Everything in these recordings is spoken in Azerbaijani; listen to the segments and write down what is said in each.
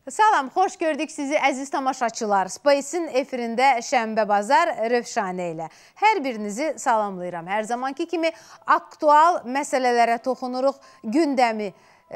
Salam, xoş gördük sizi əziz tamaşaçılar. Space'in efirində Şənbə Bazar Rövşanə ilə. Hər birinizi salamlayıram. Hər zamanki kimi aktual məsələlərə toxunuruq, gündəmi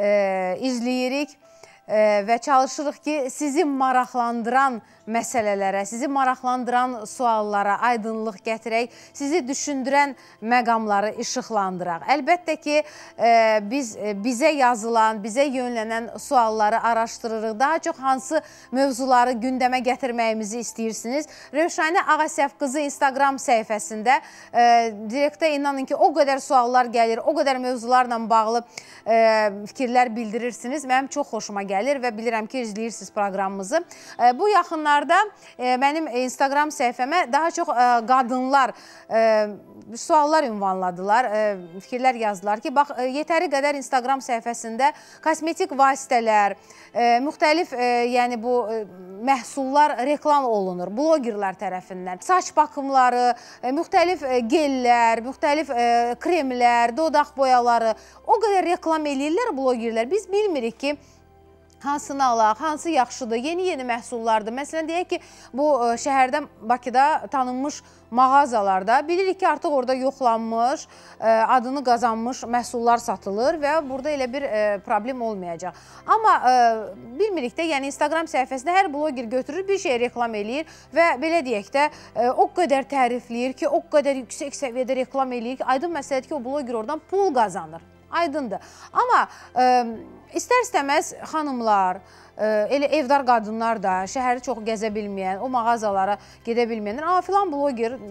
izləyirik və çalışırıq ki, sizi maraqlandıran məsələlərə, sizi maraqlandıran suallara aydınlıq gətirək, sizi düşündürən məqamları işıqlandıraq. Əlbəttə ki, biz bizə yazılan, bizə yönlənən sualları araşdırırıq. Daha çox hansı mövzuları gündəmə gətirməyimizi istəyirsiniz? Rövşanə Ağasəf qızı Instagram səhifəsində direktə inanın ki, o qədər suallar gəlir, o qədər mövzularla bağlı fikirlər bildirirsiniz. Mənim çox xoşuma gəlir və bilirəm ki, izləyirsiniz proqramımızı. Bu yaxınlarda mənim Instagram səhifəmə daha çox qadınlar suallar ünvanladılar, fikirlər yazdılar ki, bax, yetəri qədər Instagram səhifəsində kosmetik vasitələr, müxtəlif yəni bu məhsullar reklam olunur blogerlər tərəfindən. Saç baxımları, müxtəlif gellər, müxtəlif kremlər, dodaq boyaları o qədər reklam eləyirlər blogerlər. Biz bilmirik ki, hansını alaq, hansı yaxşıdır, yeni məhsullardır. Məsələn, deyək ki, bu şəhərdə, Bakıda tanınmış mağazalarda bilirik ki, artıq orada yoxlanmış, adını qazanmış məhsullar satılır və burada elə bir problem olmayacaq. Amma bilmirik də, yəni Instagram səhifəsində hər bloger götürür, bir şey reklam eləyir və belə deyək də, o qədər tərifləyir ki, o qədər yüksək səviyyədə reklam eləyir ki, aydın məsələdir ki, o bloger oradan pul qazanır. Aydındır. Amma istər-istəməz xanımlar, elə evdar qadınlar da, şəhəri çox gəzə bilməyən, o mağazalara gedə bilməyənlər, filan bloger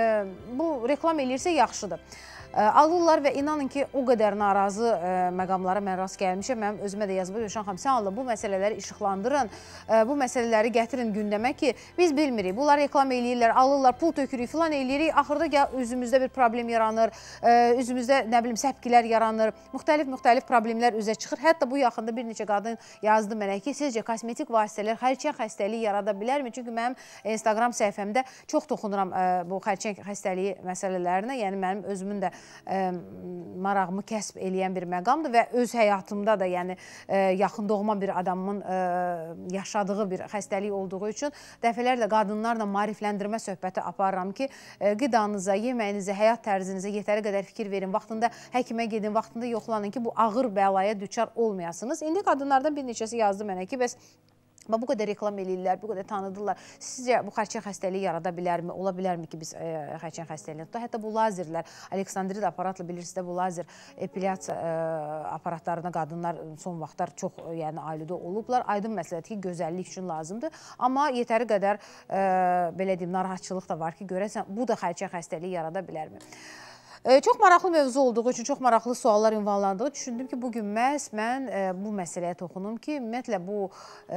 bu reklam eləyirsə yaxşıdır. Alırlar və inanın ki, o qədər narazı məqamlara mən rast gəlmişəm. Mənim özümə də yazıb, Rövşan xanım, sən Allah bu məsələləri işıqlandırın, bu məsələləri gətirin gündəmə ki, biz bilmirik. Bunlar reklam eləyirlər, alırlar, pul tökürük, filan eləyirik. Axırda üzümüzdə bir problem yaranır, üzümüzdə, nə bilim, səpkilər yaranır, müxtəlif problemlər üzə çıxır. Hətta bu yaxında bir neçə qadın yazdı mənə ki, sizcə kosmetik vasitələr xərçəng xəstəliyi yarada bilərmi? Çünki mənim Instagram səhifəmdə çox toxunuram bu xərçəng xəstəliyi məsələlərinə, yəni mənim özümün də marağımı kəsb eləyən bir məqamdır və öz həyatımda da, yəni yaxın doğma bir adamın yaşadığı bir xəstəlik olduğu üçün dəfələrlə qadınlarla maarifləndirmə söhbəti aparıram ki, qidanıza, yeməyinizə, həyat tərzinizə yetəri qədər fikir verin, vaxtında həkimə gedin, vaxtında yoxlanın ki, bu ağır bəlaya düçar olmayasınız. İndi qadınlardan bir neçəsi yazdı mənə ki, bəs bu qədər reklam eləyirlər, bu qədər tanıdırlar. Sizcə bu xərçəng xəstəliyi yarada bilərmi? Ola bilərmi ki, biz xərçəng xəstəliyini tutaq? Hətta bu lazerlər, Aleksandrid aparatla bilirsiniz də, bu lazer epilyasiya aparatlarına qadınlar son vaxtlar çox alıdə olublar. Aydın məsələdir ki, gözəllik üçün lazımdır. Amma yetəri qədər, belə deyim, narahatçılıq da var ki, görəsən, bu da xərçəng xəstəliyi yarada bilərmi? Çox maraqlı mövzu olduğu üçün, çox maraqlı suallar ünvanlandığı düşündüm ki, bugün məhz mən bu məsələyə toxunum ki, ümumiyyətlə bu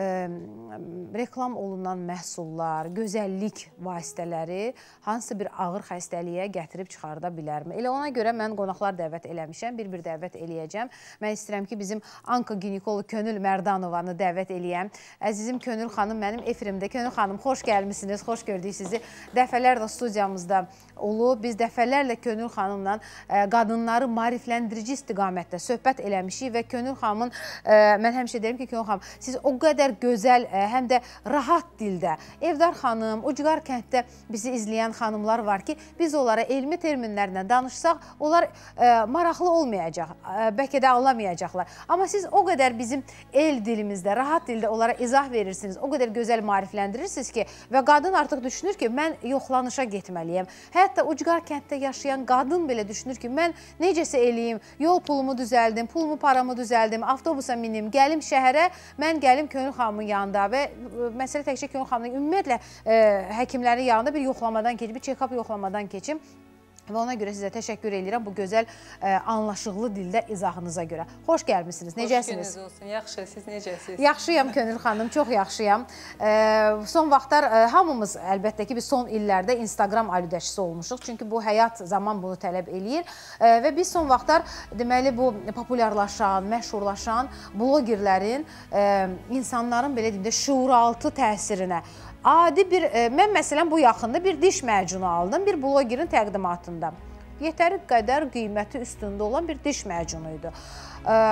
reklam olunan məhsullar, gözəllik vasitələri hansısa bir ağır xəstəliyə gətirib çıxarda bilərmi? Elə ona görə mən qonaqlar dəvət eləmişəm, bir dəvət eləyəcəm. Mən istəyirəm ki, bizim onkoginekoloq Könül Mərdanovanı dəvət eləyəm. Əzizim Könül xanım, mənim efirimdə. Könül xanım, xoş gəlmişsiniz, xoş gördük sizi. Dəfələrlə studiyamızda olub, biz dəfələrlə Könül xanım qadınları maarifləndirici istiqamətdə söhbət eləmişik və Könül xanımın, mən həmişə deyirəm ki, Könül xanım, siz o qədər gözəl, həm də rahat dildə, evdar xanım, ucqar kənddə bizi izləyən xanımlar var ki, biz onlara elmi terminlərlə danışsaq, onlar maraqlı olmayacaq, bəlkə də anlamayacaqlar. Amma siz o qədər bizim el dilimizdə, rahat dildə onlara izah verirsiniz, o qədər gözəl maarifləndirirsiniz ki, və qadın artıq düşünür ki, mən yoxlanışa getməliyəm. Hətta ucqar kənddə yaşayan qadın belə düşünür ki, mən necəsə eləyim, yol pulumu düzəldim, pulumu paramı düzəldim, avtobusa minim, gəlim şəhərə, mən gəlim Könül xanımın yanında və məsələ təkcə Könül xanımın ümumiyyətlə həkimlərin yanında bir yoxlamadan keçim, bir check-up yoxlamadan keçim. Və ona görə sizə təşəkkür edirəm bu gözəl, anlaşıqlı dildə izahınıza görə. Xoş gəlmişsiniz, necəsiniz? Xoş gününüz olsun, yaxşı, siz necəsiniz? Yaxşıyam Könül xanım, çox yaxşıyam. Son vaxtlar hamımız əlbəttə ki, biz son illərdə Instagram alüdəşisi olmuşuq. Çünki bu həyat zaman bunu tələb eləyir. Və biz son vaxtlar, deməli, bu populyarlaşan, məşhurlaşan blogerlərin, insanların, belə deyim də, şuuraltı təsirinə adi bir, mən məsələn bu yaxında bir diş macunu aldım bir blogerin təqdimatında. Yetəri qədər qiyməti üstündə olan bir diş macunu idi.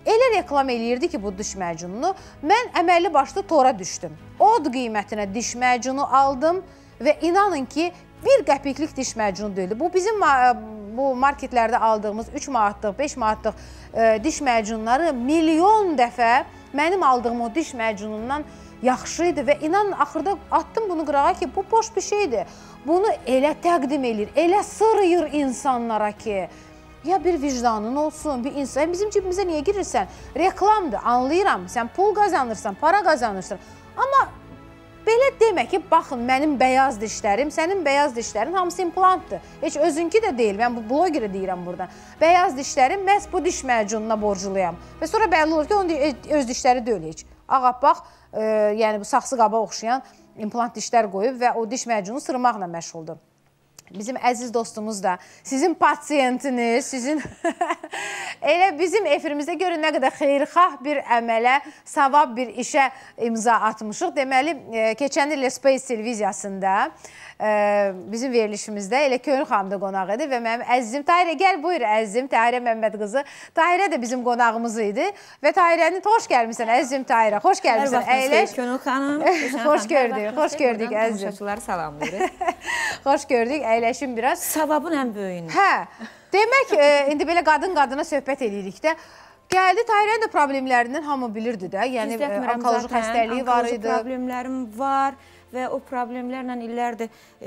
elə reklam eləyirdi ki, bu diş macununu. Mən əməlli başlı tora düşdüm. Od qiymətinə diş macunu aldım və inanın ki, 1 qəpiklik diş macunu deyildi. Bu bizim bu marketlərdə aldığımız 3 manatlıq, 5 manatlıq diş macunları milyon dəfə mənim aldığım o diş macunundan yaxşı idi və inanın, axırda atdım bunu qırağa ki, bu boş bir şeydir. Bunu elə təqdim edir, elə sırıyır insanlara ki, ya bir vicdanın olsun, bir insan. Bizim cibimizə niyə girirsən? Reklamdır, anlayıram. Sən pul qazanırsan, para qazanırsan. Amma belə demə ki, baxın, mənim bəyaz dişlərim, sənin bəyaz dişlərin hamısı implantdır. Heç özünki də deyil, mən bu bloggerə deyirəm buradan. Bəyaz dişlərim məhz bu diş macununa borculuyam. Və sonra bəlli olur ki, onun öz dişləri deyil heç. Ağappaq, yəni bu saxsı qaba oxşayan implant dişlər qoyub və o diş macunu sırmaqla məşğuldur. Bizim əziz dostumuz da, sizin pasiyentiniz, sizin elə bizim efirimizdə görün nə qədər xeyirxah bir əmələ, savab bir işə imza atmışıq. Deməli, keçən il Space televiziyasında bizim verilişimizdə elə Könül xanım da qonaq idi və mənim əzizim Tahirə, gəl buyur əzizim, Tahirə Məmməd qızı. Tahirə də bizim qonağımız idi və Tahirəni xoş gəlmişsən əzizim Tahirə, xoş gəlmişsən. Əyləş. Könül xanım. Xoş gördük, xoş gördük əzizim. Tamaşaçıları salamlayırıq. Xoş gördük, əyləşin biraz. Savabın ən böyüyünü. Hə, demək, indi belə qadın-qadına söhbət edirik də. Gəldi, Tahirənin də problemlərindən hamı bilirdi də. Yəni, onkoloji xəstəliyi var idi. Onkoloji problemlərim var və o problemlərlə illərdir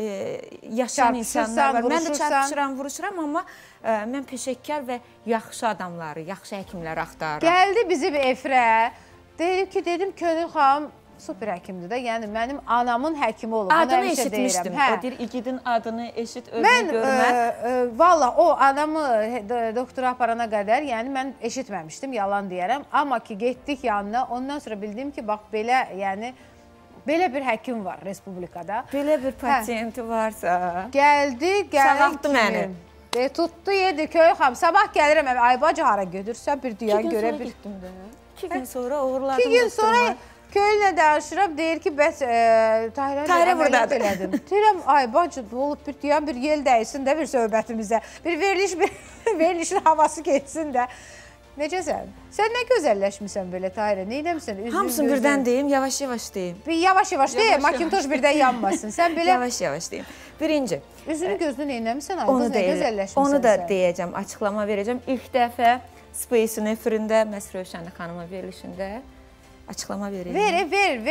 yaşayan insanlar var. Mən də çarpışıram, vuruşuram, amma mən peşəkar və yaxşı adamları, yaxşı həkimləri axtarıram. Gəldi bizim efirə, dedim, Könül xanım super həkimdir də, yəni mənim anamın həkimi olub. Adını eşitmişdim, o deyir, igidin adını eşit, özünü görmə. Mən, valla o adamı doktora aparana qədər, yəni mən eşitməmişdim, yalan deyərəm. Amma ki, getdik yanına, ondan sonra bildim ki, bax, belə, yəni, belə bir həkim var Respublikada. Belə bir pasiyenti varsa. Gəldi, sağaltdı məni. Tutdu, yedi, Könül xanım, sabah gəlirəm, ay bacı hara gödürsə, bir düyan görə bir... 2 gün sonra uğurladım. 2 gün sonra Könüllə danışırım, deyir ki, bəs Tahirə əməliyyat elədim. Deyirəm, ay bacı, olub bir düyan, bir yel dəysin də bir söhbətimizə, bir verilişin havası geçsin də. Necəsən? Sən nə gözəlləşmirsən belə Tahirə? Nə eləmişsən? Hamısını birdən deyim, yavaş-yavaş deyim. Yavaş-yavaş deyim, makintoş birdən yanmasın. Sən belə... Yavaş-yavaş deyim. Birinci. Üzünü gözünü nə eləmişsən? Qız nə gözəlləşmirsən? Onu da deyəcəm, açıqlama verəcəm. İlk dəfə Space-in efirində, Məhz Rövşənli xanımın verilişində açıqlama verəcəm.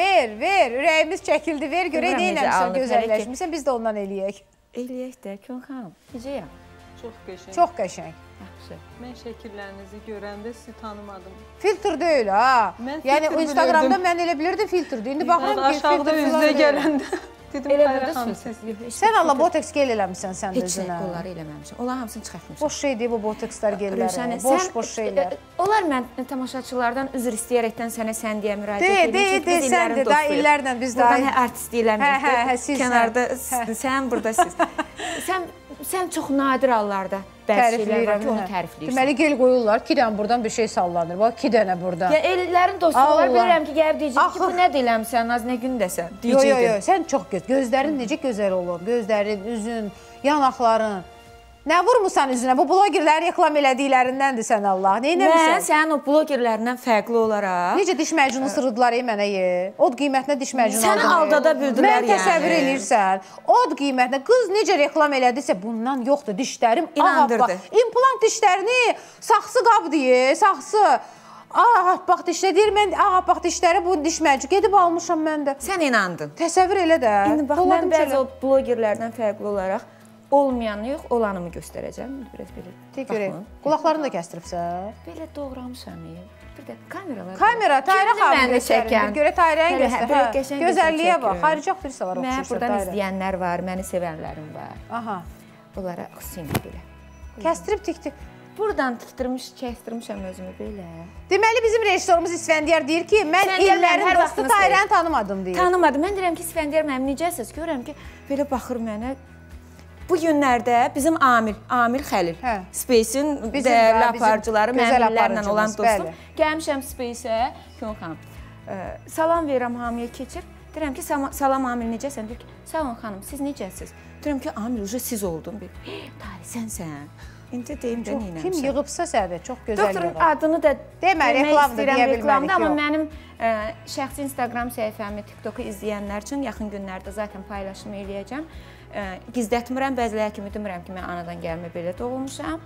Ver. Ürəyimiz çəkildi, ver. Görək nə eləmişsən, gözəlləşmirsən, biz də ondan eləyək. Eləyək də, Könül xanım. Necəyəm? Çox qəşəng. Çox qəşəng. Yaxşı. Mən şəkillərinizi görəndə sizi tanımadım. Filtr deyil, ha. Yəni, Instagramda mən elə bilirdim filtrdir. İndi baxıram ki, aşağıda üzdə gələndə. Dedim, Tahirə xanım, siz. Sən Allah botoks gel eləmişsən sən də özünə. Heç onları eləməmişəm. Onlar hamısını çıxartmışam. Boş şeydir bu botokslar gelləri. Boş şeylər. Onlar mən tamaşaçılardan üzr istəyərəkdən sənə sən deyə müraciət edirəm. Deyil, sən də daha illərlə biz daha... Buradan artistlik eləməyik. Kənarda sən, burada siz. Sən çox nadir hallarda bəzi şeylər var ki, onu tərifləyirsən. Deməli, gel qoyurlar, 2 dənə buradan bir şey sallanır. Bax, 2 dənə buradan. Ellərin dostu olar, bilirəm ki, gəlib deyəcək ki, bu nə deyiləmsən, az nə gündəsən. Yox, sən çox gözlərin necə gözəl olur. Gözlərin, üzün, yanaqların. Nə vurmuşsan üzünə? Bu blogerləri reklam elədiklərindəndir sən Allah. Mən sənin o blogerlərindən fərqli olaraq... Necə diş məcunu sırıdılar mənə ye? Od qiymətinə diş məcunu aldım. Səni aldada bildilər yəni. Mən təsəvvür eləyirsən. Od qiymətinə qız necə reklam elədisə bundan yoxdur. Dişlərim İnandırdı. İmplant dişlərini saxsı qab deyə, saxsı. Bax dişlə deyir, mən bax dişləri bu diş məcunu gedib almışam mən də. Sən inandın. Təsəvvür elə də. İndi bax, mən bəzi o blogerlərdən fərqli olaraq olmayanı yox, olanımı göstərəcəm. Biraz belə. Deyək görək. Qulaqlarını da kəstiribsən. Belə doğramışam. Bir də kameralar. Kamera, Tahirə xanım göstərir. Bir görə Tahirəni göstər. Gözəlliyə bax. Xaricaq birisi var oxşayırsa. Mən buradan izləyənlər var, məni sevənlərim var. Aha. Onlara xüsusilə belə. Kəstirib tikdi. Buradan kəstirmişəm özümü belə. Deməli, bizim rejissorumuz İsfəndiyar deyir ki, mən illərin dostu Tahirəni tanımadım deyir. Tanımadım. Mən deyirəm ki, İsfəndiyar mənim necəsiz? Görürəm ki, belə baxır mənə. Bu günlərdə bizim Amil Xəlil, Space-in dəyərli aparıcıları, mənimlərlə olan dostum. Gəlmişəm Space-ə, Könül xanım, salam verirəm hamiyə keçir. Deyirəm ki, salam Amil, necəsən? Deyir ki, sağ olun xanım, siz necəsiz? Deyirəm ki, Amil, siz oldum. Tahir, sənsən. İndi deyim də neynəmişəm. Kim yığıbsa sədə, çox gözəl yığıb. Doktorun adını da demək istəyirəm, amma mənim şəxsi Instagram səhifəmi, TikToku izləyənlər üçün yaxın günlərdə zaten paylaşım eləyəcəm. Gizlətmirəm, bəziləri kimi demirəm ki, mən anadan gəlmə belə doğulmuşam.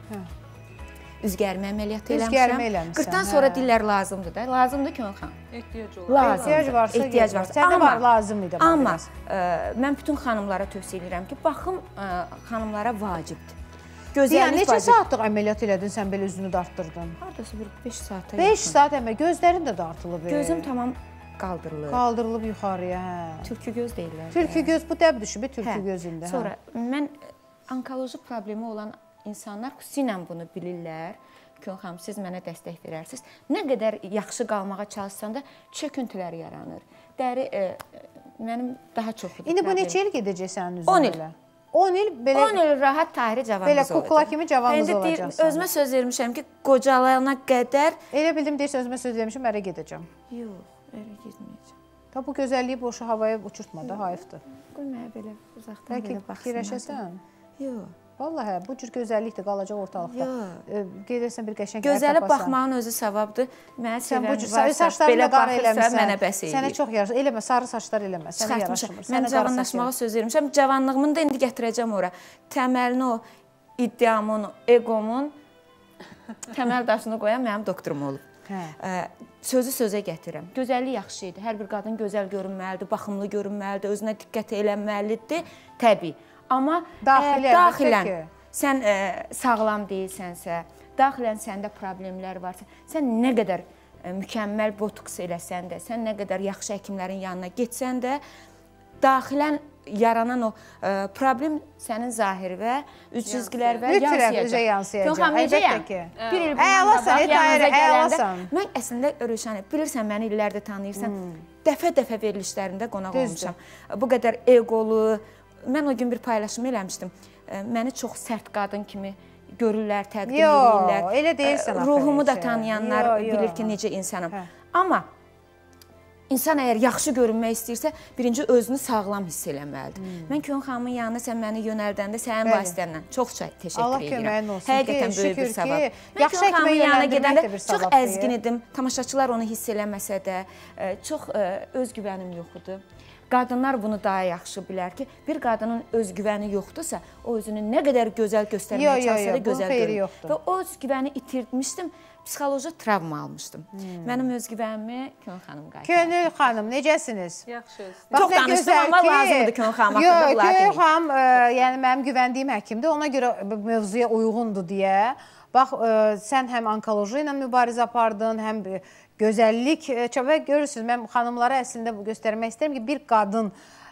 Üzgərmə əməliyyatı eləmişəm. 40-dan sonra dillər lazımdır da. Lazımdır ki, xan. Ehtiyac varsa, səndə var, lazım idi. Amma mən bütün xanımlara tövsiyə edirəm ki, baxım xanımlara vacibdir. Neçə saatlıq əməliyyat elədin, sən belə üzünü dartdırdın? Haradasa bir 5 saata. 5 saat əməliyyat, gözlərin də dartılıb. Gözüm tamam qaldırılır. Qaldırılıb yuxarıya, hə. Tülkü göz deyirlər. Tülkü göz, bu dəb düşüb, tülkü gözündə. Sonra mən onkoloji problemi olan insanlar xüsusilə bunu bilirlər. Kön xanım, siz mənə dəstək verərsiniz. Nə qədər yaxşı qalmağa çalışsan da çöküntülər yaranır. Dəri mənim daha çoxudur. İndi bu neçə il gedəcək sənin üzrə? 10 il. 10 il rahat Tahiri cavanımız olacaq. Belə kukla kimi cavanımız olacaqsan. Özümə söz vermişəm ki, qocalana qədər... Elə bildim, deyirsən, özümə söz vermişəm, ərə gedəcəm. Yox, ərə gedməyəcəm. Bu gözəlliyi boşu havaya uçurtma da, hayıfdır. Qoy mənə belə uzaqdan belə baxsın. Bəlkə fikirləşəsən? Yox. Vallahi, bu cür gözəllikdir, qalacaq ortalıqda. Gedirsən bir qəşəng ər tapasan. Gözələ baxmağın özü savabdır. Mənə sevən varsa, belə baxırsa mənə bəs eləyir. Sənə çox yaraşır. Eləmə, sarı saçlar eləmə. Sənə yaraşmır. Mən cavanlaşmağa söz vermişəm. Cavanlığımı da indi gətirəcəm ora. Təməlini o iddiamın, egomun təməl daşını qoyan mənim doktorum olub. Sözü sözə gətirirəm. Gözəllik yaxşı idi. Hər bir qadın gözəl görünməlidir, baxımlı görünməlidir, özünə diqqət eləməlidir. Təbii. Amma daxilən sən sağlam deyilsənsə, daxilən səndə problemlər varsa, sən nə qədər mükəmməl botoks eləsən də, sən nə qədər yaxşı həkimlərin yanına getsən də, daxilən yaranan o problem sənin zahiri və üz cizgilər və yansıyacaq. Əlbəttə ki. Bir il bundan yanınıza gələndə, mən əslində Rövşən, bilirsən, məni illərdə tanıyırsan, dəfə-dəfə verilişlərində qonaq olmuşam. Bu qədər egolu. Mən o gün bir paylaşım eləmişdim. Məni çox sərt qadın kimi görürlər, təqdim edirlər. Yox, elə deyilsən. Ruhumu da tanıyanlar bilir ki, necə insanım. Amma insan əgər yaxşı görünmək istəyirsə, birinci özünü sağlam hiss eləməlidir. Mən Kön xanımın yanına sən məni yönəldəndə sənin vasitənlə çox təşəkkür edirəm. Allah köməyin olsun. Həqiqətən böyük bir savab. Mən Kön xanımın yanına gedəndə çox əzgin idim. Tamaşaçılar onu hiss eləməsə də, çox özgüvənim yox idi. Qadınlar bunu daha yaxşı bilər ki, bir qadının özgüvəni yoxdursa, o özünü nə qədər gözəl göstərməyə çalışsa da gözəl görür. Və o özgüvəni itirmişdim, psixoloji travma almışdım. Mənim özgüvənimi Kön xanım qaytardı. Könül xanım, necəsiniz? Yaxşı. Çox danışdım, amma lazımdır Kön xanım haqqında. Kön xanım, yəni mənim güvəndiyim həkimdir, ona görə mövzuya uyğundur deyə. Bax, sən həm onkoloji ilə mübarizə apardın, həm gözəllik və görürsünüz, mən xanımlara əslində göstərmək istəyirəm ki, bir qadın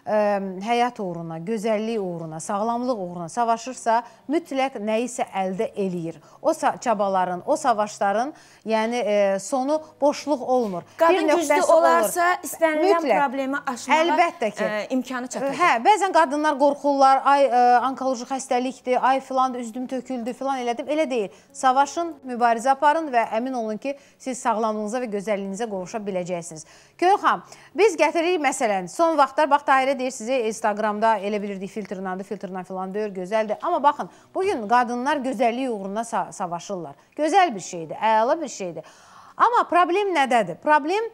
həyat uğruna, gözəllik uğruna, sağlamlıq uğruna savaşırsa, mütləq nəyisə əldə eləyir. O çabaların, o savaşların sonu boşluq olmur. Qadın güclü olarsa, istənilən problemi aşmağa imkanı çatacaq. Hə, bəzən qadınlar qorxurlar, ay, onkoloji xəstəlikdir, ay, filan üzdüm töküldü, filan elədim. Elə deyil. Savaşın, mübarizə aparın və əmin olun ki, siz sağlamlığınıza və gözəlliyinizə qovuşa biləcəksiniz. Kön xanım, biz gətiririk məsələn, son vaxtlar, bax, Tahirə deyir sizi Instagramda elə bilirdik filtrlandı, filtrlan filan deyir, gözəldir. Amma baxın, bugün qadınlar gözəllik uğruna savaşırlar. Gözəl bir şeydir, əla bir şeydir. Amma problem nədədir? Problem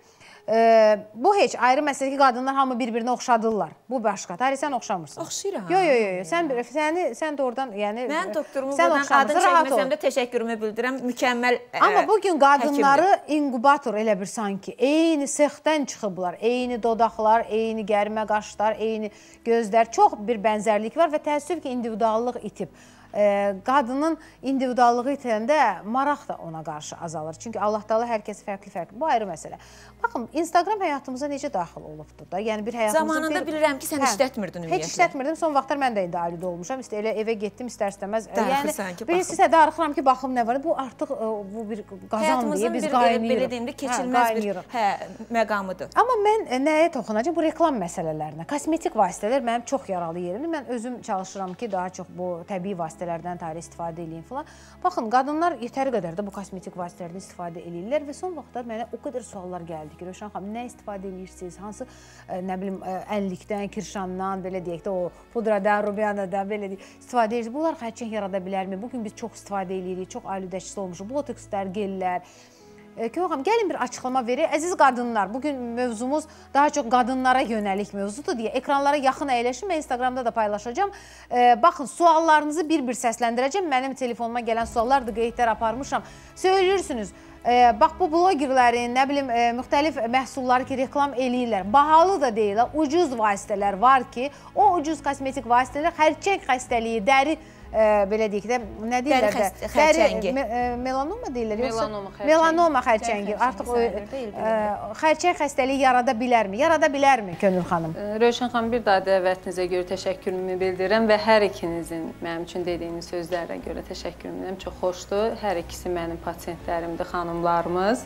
bu heç ayrı məsələ ki, qadınlar hamı bir-birinə oxşadırlar. Bu başqa. Tahirə, sən oxşamırsan. Oxşayıram. Yox, sən də oradan, yəni... Mən doktorumu buradan adın çəkməsəm də təşəkkürümü bildirəm, mükəmməl həkimdir. Amma bugün qadınları inkubator elə bir sanki, eyni sexdən çıxıblar, eyni dodaqlar, eyni gərmə qaşlar, eyni gözlər, çox bir bənzərlik var və təəssüf ki, individuallıq itib. Qadının individuallığı itəndə maraq da ona qarşı azalır. Çünki Allah Taala hər kəs fərqli-fərqli. Bu ayrı məsələ. Baxın, Instagram həyatımıza necə daxil olubdur da? Yəni bir həyatımızın... Zamanında bilirəm ki, sən işlətmirdin ümumiyyətlə. Heç işlətmirdim. Son vaxtlar mən də indi ailədə olmuşam. Elə evə getdim, istər-istəməz. Yəni, birisi darıxıram ki, baxım nə var. Bu artıq bir qazan deyə biz qaynayırıq. Belə deyim də, keçilməz bir məqamıdır. Amma mən nəyə toxunacaq? Bu reklam məsələlərinə. Kosmetik vasitələr mənim çox yaralı yerimdir. Mən özüm çalışıram ki, daha çox bu təbii vasitələr vasitələrdən istifadə edin falan. Baxın, qadınlar yetəri qədər də bu kosmetik vasitələrdən istifadə edirlər və son vaxtda mənə o qədər suallar gəldi ki, Rövşən xanım, nə istifadə edirsiniz? Hansı, nə bilim, əllikdən, kirşandan, belə deyək də, o pudradan, rubyanadan, belə deyək, istifadə edirsiniz. Bunlar xərçəng yarada bilərmi? Bugün biz çox istifadə edirik, çox alüdəçisi olmuşuq. Botokslar, gellər. Gəlin bir açıqlama verək. Əziz qadınlar, bugün mövzumuz daha çox qadınlara yönəlik mövzudur deyə ekranlara yaxın əyləşin. Mən Instagramda da paylaşacağım. Baxın, suallarınızı bir-bir səsləndirəcəm. Mənim telefonuma gələn suallardır, qeydlər aparmışam. Söyləyirsiniz, bax bu blogerlərin, nə bilim, müxtəlif məhsulları ki, reklam eləyirlər. Bahalı da deyil, ucuz vasitələr var ki, o ucuz kosmetik vasitələr xərçəng xəstəliyi, dəri, belə deyək də, nə deyirlər də? Xərçəngi. Melanoma deyirlər, yoxsa? Melanoma xərçəngi. Artıq xərçəng xəstəliyi yarada bilərmi? Yarada bilərmi, Könül xanım? Rövşən xanım, bir daha dəvətinizə görə təşəkkürümü bildirirəm və hər ikinizin mənim üçün dediyiniz sözlərə görə təşəkkürümü bildirirəm. Çox xoşdur. Hər ikisi mənim pasiyentlərimdir, xanımlarımız.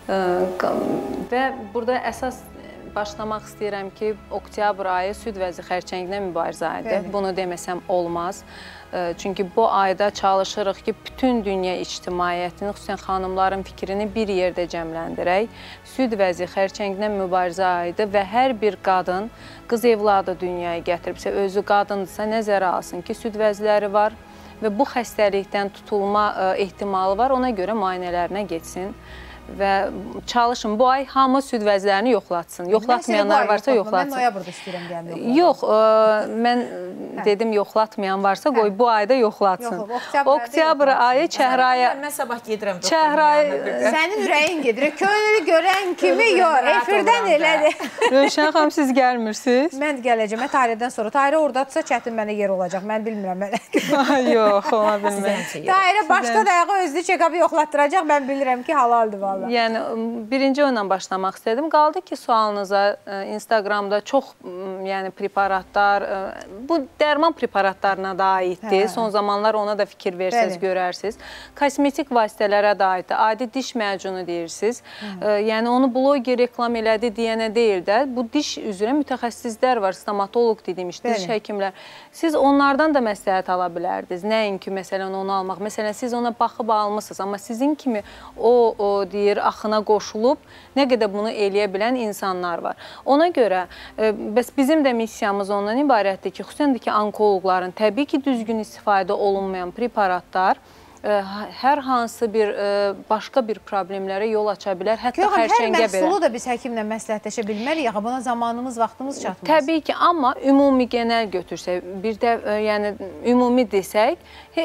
Və burada əsas başlamaq istəyirəm ki, oktyabr ayı süd vəzi xərçənginə mübarizə ayıdır. Bunu deməsəm olmaz. Çünki bu ayda çalışırıq ki, bütün dünya ictimaiyyətini, xüsusən xanımların fikrini bir yerdə cəmləndirək. Süd vəzi xərçənginə mübarizə ayıdır və hər bir qadın qız evladı dünyaya gətiribsə, özü qadındırsa nəzərə alsın ki, süd vəzləri var və bu xəstəlikdən tutulma ehtimalı var, ona görə müayinələrinə getsin. Və çalışın, bu ay hamı süd vəzlərini yoxlatsın. Yoxlatmayanlar varsa yoxlatsın. Mən noyabrda istəyirəm gəlmək. Yox, mən dedim yoxlatmayan varsa qoy bu ayda yoxlatsın. Oktyabr ayı Çəhrayı... Mən sabah gedirəm. Sənin ürəyin gedir. Könülü görən kimi yox, efirdən elədir. Rövşən xanım, siz gəlmirsiniz? Mən gələcəm. Mən Tahirədən sonra. Tahirə oradadırsa çətin mənə yer olacaq. Mən bilmirəm. Yox, ola bilməm. Tahirə başda dayağı özlü check-up'ı yoxlatdıracaq. Mən bilirəm ki, halaldır valla. Yəni, birinci ondan başlamaq istədim. Qaldı ki, sualınıza Instagramda çox preparatlar, bu dərman preparatlarına da aiddir. Son zamanlar ona da fikir versəz, görərsiniz. Kosmetik vasitələrə də aiddir. Adi diş məcunu deyirsiniz. Yəni, onu bloger reklam elədi deyənə deyil də. Bu diş üzrə mütəxəssislər var, stomatoloq dediymiş, diş həkimlər. Siz onlardan da məsləhət ala bilərdiniz. Nəinki, məsələn, onu almaq. Məsələn, siz ona baxıb almışsınız, amma sizin kimi o deyir, axına qoşulub, nə qədər bunu eləyə bilən insanlar var. Ona görə, bizim də missiyamız ondan ibarətdir ki, xüsusən də ki, onkoloqların təbii ki, düzgün istifadə olunmayan preparatlar hər hansı bir başqa bir problemlərə yol aça bilər, hətta xərçəngə belə. Hər məhsulu da biz həkimlə məsləhətləşə bilmərik, axı buna zamanımız, vaxtımız çatmaz. Təbii ki, amma ümumi genel götürsək, bir də ümumi desək,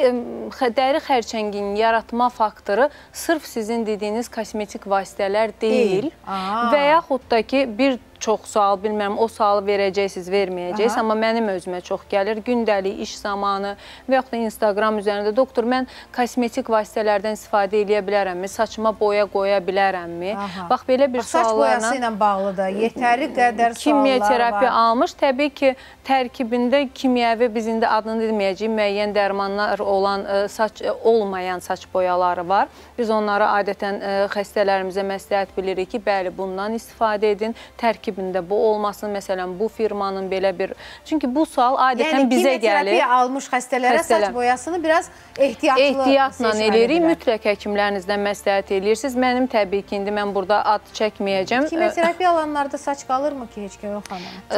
dəri xərçənginin yaratma faktoru sırf sizin dediyiniz kosmetik vasitələr deyil və yaxud da ki, bir çox sual, bilmirəm, o sualı verəcəksiniz, verməyəcəksiniz, amma mənim özümə çox gəlir. Gündəlik, iş zamanı və yaxud da Instagram üzərində, doktor, mən kosmetik vasitələrdən istifadə edə bilərəmmi? Saçıma boya qoya bilərəmmi? Bax, belə bir suallarla... Saç boyası ilə bağlıdır, yetəri qədər suallar var. Kimya terapiya almış, təbii ki, tərkibində kimyəvi, biz indi adını deməyəcəyik, müəyyən dərmanlar olan, olmayan saç boyaları var. Biz onlara adətən xəstələrimizə məsləhət bilirik ki, bəli, bundan istifadə edin, tərkibində bu olmasın, məsələn, bu firmanın belə bir... Çünki bu sual adətən bizə gəlir. Yəni, kimya terapiya almış xəstələrə saç boyasını biraz ehtiyatla eləyirik. Mütləq həkimlərinizdən məsləhət eləyirsiniz. Mənim təbii ki, indi mən burada ad çəkməyəcəm. Kimya terapiya alanlarda saç qalırmı ki, heç Könül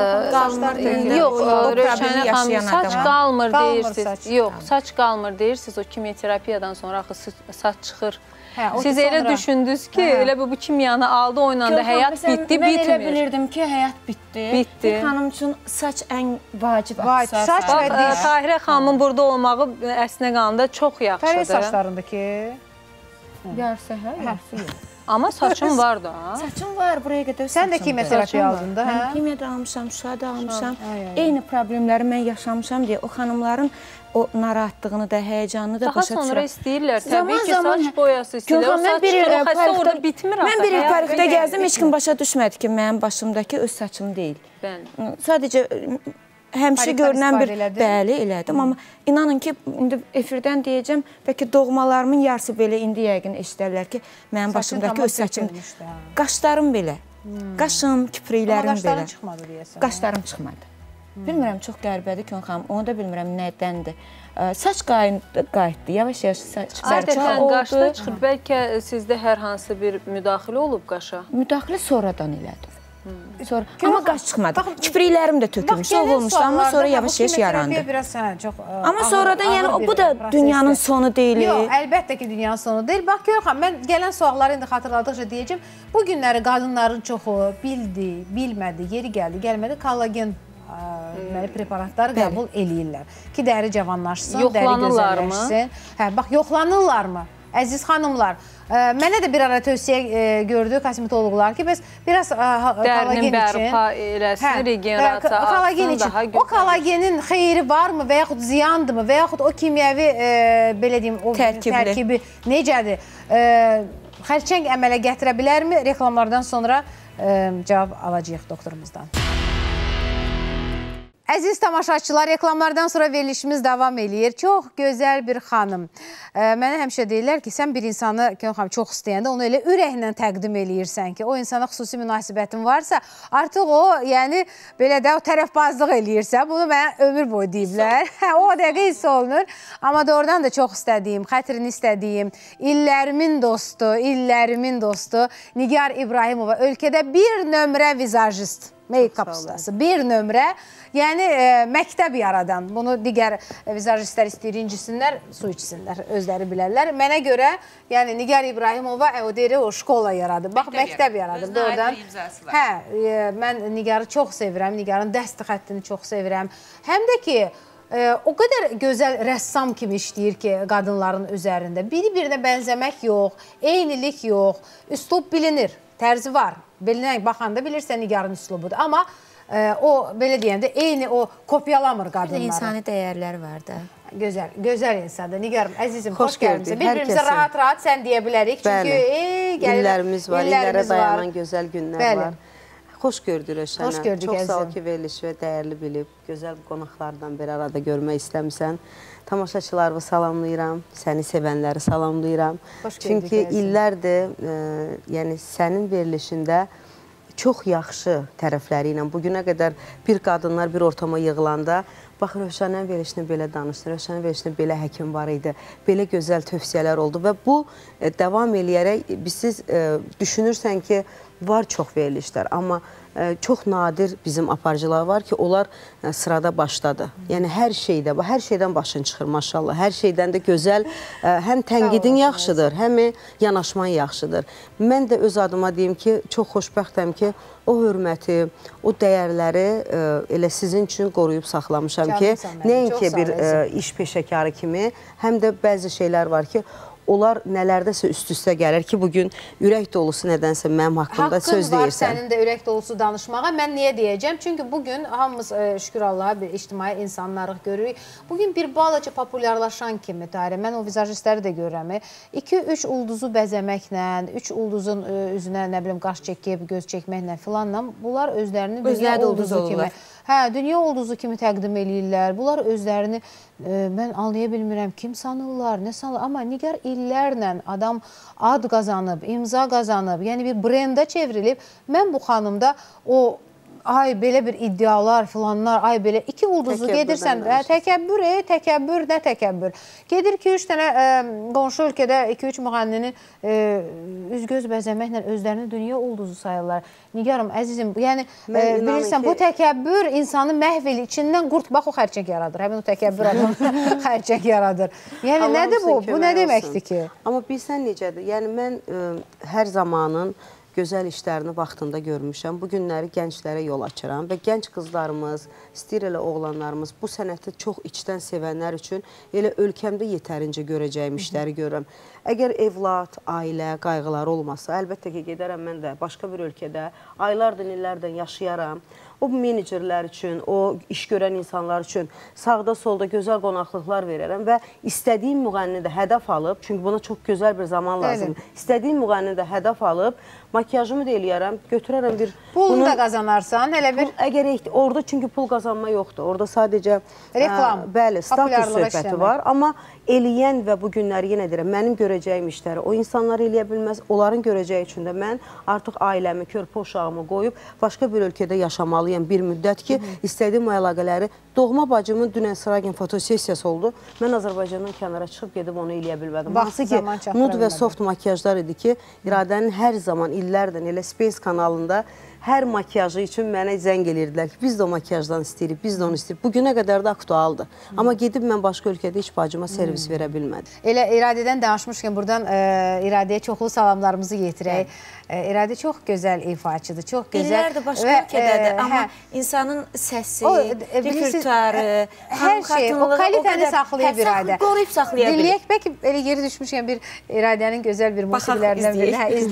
xanım? Yox, Rövşənə xanım, saç qalmır deyirsiniz. Yox, saç qalmır deyirsiniz. O kimya terapiyadan sonra axı saç çıxır. Siz elə düşündünüz ki, elə bu kimyanı aldı, oynanda həyat bitdi, bitmir. Mən elə bilirdim ki, həyat bitdi. Bir xanım üçün saç ən vacib axsar. Tahirə xanımın burada olmağı əslində qalanda çox yaxşıdır. Tahirə saçlarındakı? Yarısı, yarısı yox. Amma saçım var da. Saçım var, buraya qədər saçım. Sən də kimya terapiya aldın da, hə? Mən kimya da almışam, şüa da almışam. Eyni problemləri mən yaşamışam deyə o xanımların o narahatlığını da, həyəcanını da başa düşürəm. Daha sonra istəyirlər, təbii ki, saç boyası istəyirlər. O saç xəstə orada bitmir. Mən bir il Parikdə gəzdim, heç kim başa düşmədi ki, mənim başımdakı öz saçım deyil. Sadəcə həmişə görünən bir bəli elədim, amma inanın ki, indi efirdən deyəcəm, bəlkə doğmalarımın yarısı belə indi yəqin eşidərlər ki, mənim başımdakı öz saçım, qaşlarım belə, qaşım, kipriklərim belə. Amma qaşların çıxmadı deyəsən. Qaşlarım çıxmadı. Bilmirəm, çox qəribədir Kön xanım, onu da bilmirəm nədəndir. Saç qayıtdı, yavaş-yavaş saçlar oldu. Qaşda çıxır, bəlkə sizdə hər hansı bir müdaxilə olub qaşa? Müdaxilə sonradan elədim. Amma qaş çıxmadı. Kipriklərim də tökülmüş, soğulmuşdu, amma sonra yavaş-yavaş yarandı. Amma sonradan, yəni bu da dünyanın sonu deyil. Yox, əlbəttə ki, dünyanın sonu deyil. Bax, görürəm, mən gələn sualları indi xatırladıqca deyəcəm. Bu günləri qadınların çoxu bildi, bilmədi, yeri gəldi, gəlmədi, kollagen preparatları qəbul eləyirlər ki, dəri cavanlaşsın, dəri gözəlləşsin. Bax, yoxlanırlarmı? Əziz xanımlar, mənə də bir ara tövsiyə gördü kosmetoloqlar ki, bəs biraz kollagen üçün... Dərinin bərpa eləsin, regenerasiya artsın, daha gözəl. O kollagenin xeyri varmı və yaxud ziyandırmı və yaxud o kimyəvi, belə deyim, o tərkibi necədir? Xərçəng əmələ gətirə bilərmi? Reklamlardan sonra cavab alacağıq doktorumuzdan. Əziz tamaşaçılar, reklamlardan sonra verilişimiz davam eləyir. Çox gözəl bir xanım. Mənə həmişə deyirlər ki, sən bir insanı çox istəyəndə onu elə ürəklə təqdim eləyirsən ki, o insana xüsusi münasibətin varsa, artıq o, yəni, belə də o tərəfbazlıq eləyirsən. Bunu mənə ömür boyu deyiblər. O dəqiqə hiss olunur. Amma doğrudan da çox istədiyim, xətrini istədiyim, illərimin dostu Nigar İbrahimova ölkədə bir nömrə vizajist. Make-up ustası, bir nömrə, yəni məktəb yaradan. Bunu digər vizajistlər istəyir, incisinlər, su içsinlər, özləri bilərlər. Mənə görə, yəni Nigar İbrahimova o şkola yaradı. Bax, məktəb yaradı. Doğrudan. Mən Nigarı çox sevirəm, Nigarın dəsti xəttini çox sevirəm. Həm də ki, o qədər gözəl rəssam kimi işləyir ki, qadınların üzərində. Biri-birinə bənzəmək yox, eynilik yox, üslub bilinir, tərzi var. Bilinən, baxanda bilirsən Nigarın üslubudur. Amma o, belə deyəndə, eyni o kopyalamır qadınları. İnsani dəyərlər var da. Gözəl insandır. Nigarım, əzizim, xoş gəlmişsən. Bir-birimizə rahat-rahat sən deyə bilərik. Bəli, illərimiz var, illərə dayanan gözəl günlər var. Xoş gördük Rövşənə. Çox sağ ol ki, veriliş və dəyərli bilib, gözəl qonaqlardan bir arada görmək istəmişsən. Tamaşaçılarımı salamlayıram, səni sevənləri salamlayıram. Çünki illərdir, yəni sənin verilişində çox yaxşı tərəfləri ilə bugünə qədər bir qadınlar bir ortama yığılanda, bax, Rövşənin verilişini belə danışdı, Rövşənin verilişində belə həkim var idi, belə gözəl tövsiyələr oldu və bu davam eləyərək siz düşünürsən ki, var çox verilişlər, amma çox nadir bizim aparıcılar var ki, onlar sırada başladı. Yəni, hər şeydən başın çıxır, maşallah. Hər şeydən də gözəl, həm tənqidin yaxşıdır, həm yanaşman yaxşıdır. Mən də öz adıma deyim ki, çox xoşbəxtəm ki, o hörməti, o dəyərləri elə sizin üçün qoruyub saxlamışam ki, nəinki bir iş peşəkarı kimi, həm də bəzi şeylər var ki, onlar nələrdəsə üst-üstə gəlir ki, bugün ürək dolusu nədənsə mənim haqqımda söz deyirsən. Haqqın var sənin də ürək dolusu danışmağa. Mən niyə deyəcəm? Çünki bugün hamımız, şükür Allaha, bir ictimai insanlarıq görürük. Bugün bir balaca populyarlaşan kimi, mən o vizajistləri də görürəm. 2-3 ulduzu bəzəməklə, 3 ulduzun üzünə, nə bilim, qaş çəkib, göz çəkməklə filanla, bunlar özlərini dünya ulduzu kimi, dünya ulduzu kimi təqdim eləyirlər. Bunlar özlərini, mən anlaya bilmirəm, kim sanırlar, nə sanırlar. Amma Nigar illərlə adam ad qazanıb, imza qazanıb, yəni bir brenda çevrilib. Mən bu xanımda o, ay belə bir iddialar filanlar, ay belə 2 ulduzu gedirsən, təkəbbür, nə təkəbbür. Gedir 2-3 dənə qonşu ölkədə 2-3 müğənninin üz-göz bəzəməklə özlərini dünya ulduzu sayırlar. Nigarım, əzizim, yəni bilirsən, bu təkəbbür insanı məhv edir, içindən qurt, bax o xərçəng yaradır, həmin o təkəbbür adam xərçəng yaradır. Yəni nədir bu? Bu nə deməkdir ki? Amma bilsən necədir? Yəni mən hər zamanın gözəl işlərini vaxtında görmüşəm. Bu günləri gənclərə yol açıram və gənc qızlarımız, istəyir elə oğlanlarımız bu sənəti çox içdən sevənlər üçün elə ölkəmdə yetərincə görəcəyim işləri görürəm. Əgər evlad, ailə, qayğıları olmasa, əlbəttə ki, gedərəm mən də başqa bir ölkədə aylardan, illərdən yaşayaram. O menecerlər üçün, o iş görən insanlar üçün sağda solda gözəl qonaqlıqlar verərəm və istədiyim müğənni də hədəf alıb, çünki buna çox gözəl bir zaman lazımdır. İstədiyim müğənni də hədəf alıb, makiyajımı da eləyərəm, götürərəm bir... Pulunu da qazanarsan, elə bir... Əgər orada çünki pul qazanma yoxdur, orada sadəcə... Reklam, bəli, status söhbəti var, amma eləyən və bu günləri yenə deyirəm, mənim görəcəyim işləri o insanlar eləyə bilməz, onların görəcəyi üçün də mən artıq ailəmi, körpə uşağımı qoyub başqa bir ölkədə yaşamalıyım bir müddət ki, istədiyim o əlaqələri, doğma bacımın dünən Sıragin fotosessiyası oldu, mən Azərbaycandan kənara çıxıb gedib onu eləyə bilmədim. Hansı ki, nud və soft makiyajlar idi ki, İradənin hər zaman illərdən elə Space kanalında hər makiyajı üçün mənə zəng edirdilər ki, biz də o makiyajdan istəyirik, biz də onu istəyirik. Bugünə qədər də aktualdır. Amma gedib mən başqa ölkədə heç bacıma servis verə bilmədim. Elə İradədən danışmışkən, buradan İradəyə çoxlu salamlarımızı yetirək. İradə çox gözəl ifaçıdır, çox gözəl. İllərdir başqa ölkədədir, amma insanın səsi, repertuarı, hər şey, o kalitəni saxlayıb İradə. Qoruyub saxlaya bilir. Diləyək, bəlkə elə yeri düşmüşkən bir İradənin gözəl bir musiqilərindən biri.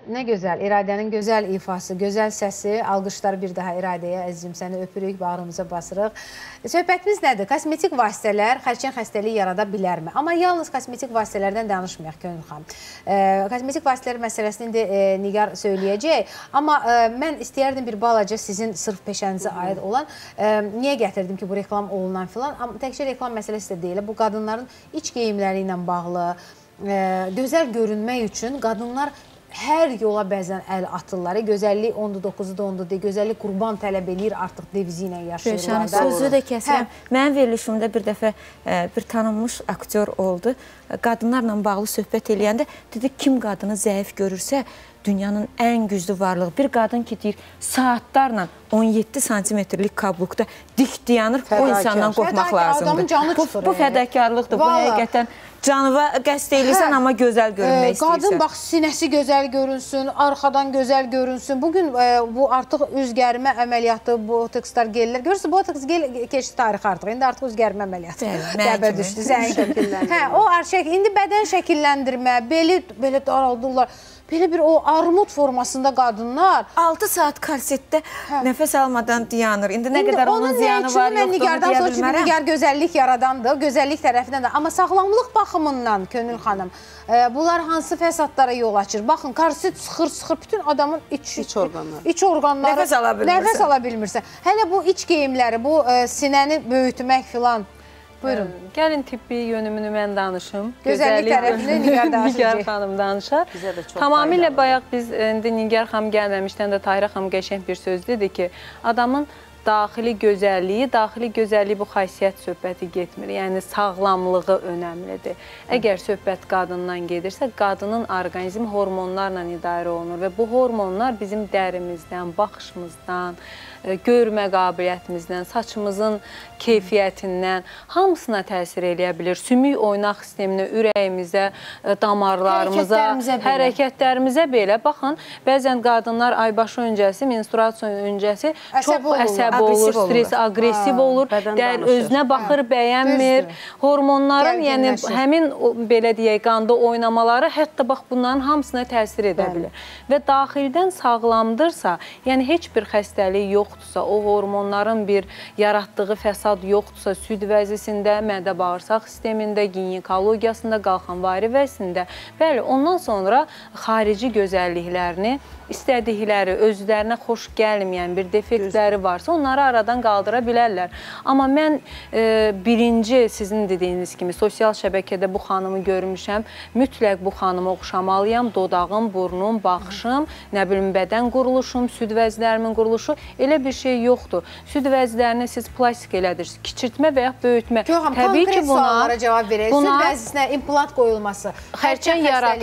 Nə gözəl, İradənin gözəl ifası, gözəl səsi, alqışlar bir daha İradəyə, əzizim, səni öpürük, bağrımıza basırıq. Söhbətimiz nədir? Kosmetik vasitələr xərçəng xəstəliyi yarada bilərmi? Amma yalnız kosmetik vasitələrdən danışmayaq, Könül xanım. Kosmetik vasitələr məsələsini indi Nigar söyləyəcək. Amma mən istəyərdim bir balaca sizin sırf peşənizə aid olan, niyə gətirdim ki, bu reklam olunan filan, amma təkcə reklam məsələsi də deyil. Bu qadınların iç geyimləri ilə bağlı, gözəl görünmək üçün qadınlar hər yola bəzən əl atırlar. Gözəllik 19-da 10-da deyil, gözəllik qurban tələb eləyir, artıq devizi ilə yaşayırlar. Sözü də kəsirəm. Mənim verilişimdə bir dəfə bir tanınmış aktyor oldu. Qadınlarla bağlı söhbət eləyəndə dedi, kim qadını zəif görürsə, dünyanın ən güclü varlığı. Bir qadın ki, deyir, saatlarla 17 santimetrlik kablukda dik dayanır, o insandan qorxmaq lazımdır. Bu fədakarlıqdır, bu həqiqətən canıva qəsd eləyirsən, amma gözəl görünmək istəyirsən. Qadın, bax, sinəsi gözəl görünsün, arxadan gözəl görünsün. Bugün bu artıq üz gərimə əməliyyatı, botokslar gelirlər. Görürsünüz, botoks keçdi tarixi artıq. İndi artıq üz gərimə əməliyyatı dəbə düşdü. O şəkil, indi bədən şəkilləndirmə, belə daraldırlar. Belə bir o armud formasında qadınlar 6 saat korsetdə nəfəs almadan dayanır. İndi nə qədər onun ziyanı var, yoxdur, onu deyə bilmərəm. Nigar gözəllik yaradandır, gözəllik tərəfindən də. Amma sağlamlıq baxımından, Könül xanım, bunlar hansı fəsadlara yol açır? Baxın, korset sıxır, bütün adamın iç orqanları nəfəs ala bilmirsə. Hələ bu iç geyimləri, bu sinəni böyütmək filan. Buyurun. Gəlin tibbi yönümünü mən danışım. Gözəllik tərəfini Nigar danışacaq. Nigar xanım danışar. Tamamilə bayaq biz, indi Nigar xanım gəlməmişdən də Tahirə xanım qəşəng bir söz dedi ki, adamın daxili gözəlliyi bu xasiyyət söhbəti getmir. Yəni, sağlamlığı önəmlidir. Əgər söhbət qadından gedirsə, qadının orqanizm hormonlarla idarə olunur və bu hormonlar bizim dərimizdən, baxışımızdan, görmə qabiliyyətimizdən, saçımızın keyfiyyətindən hamısına təsir eləyə bilir. Sümük oynaq sisteminə, ürəyimizə, damarlarımıza, hərəkətlərimizə belə. Baxın, bəzən qadınlar aybaşı öncəsi, menstruasiya öncəsi çox əsəbi olur, stres, aqressiv olur, özünə baxır, bəyənmir. Hormonların, yəni həmin belə deyək, qanda oynamaları hətta bax bunların hamısına təsir edə bilir. Və daxildən sağlamdırsa, yəni heç bir xəstəlik yoxdursa, o hormonların bir yaratdığı fəsad yoxdursa, süd vəzisində, mədə-bağırsaq sistemində, ginekologiyasında, qalxanvari vəzisində, bəli, ondan sonra xarici gözəlliklərini, istədikləri, özlərinə xoş gəlməyən bir defektləri varsa, onları aradan qaldıra bilərlər. Amma mən birinci, sizin dediyiniz kimi, sosial şəbəkədə bu xanımı görmüşəm, mütləq bu xanıma oxşamalıyam, dodağım, burnum, baxışım, nə bilim, bədən quruluşum, süd vəzlərimin quruluşu, elə bir şey yoxdur. Süd vəzlərini siz plastik elədirirsiniz, kiçirtmə və ya böyütmə. Konkret suallara cavab verək. Süd vəzisinə implant qoyulması xərçəng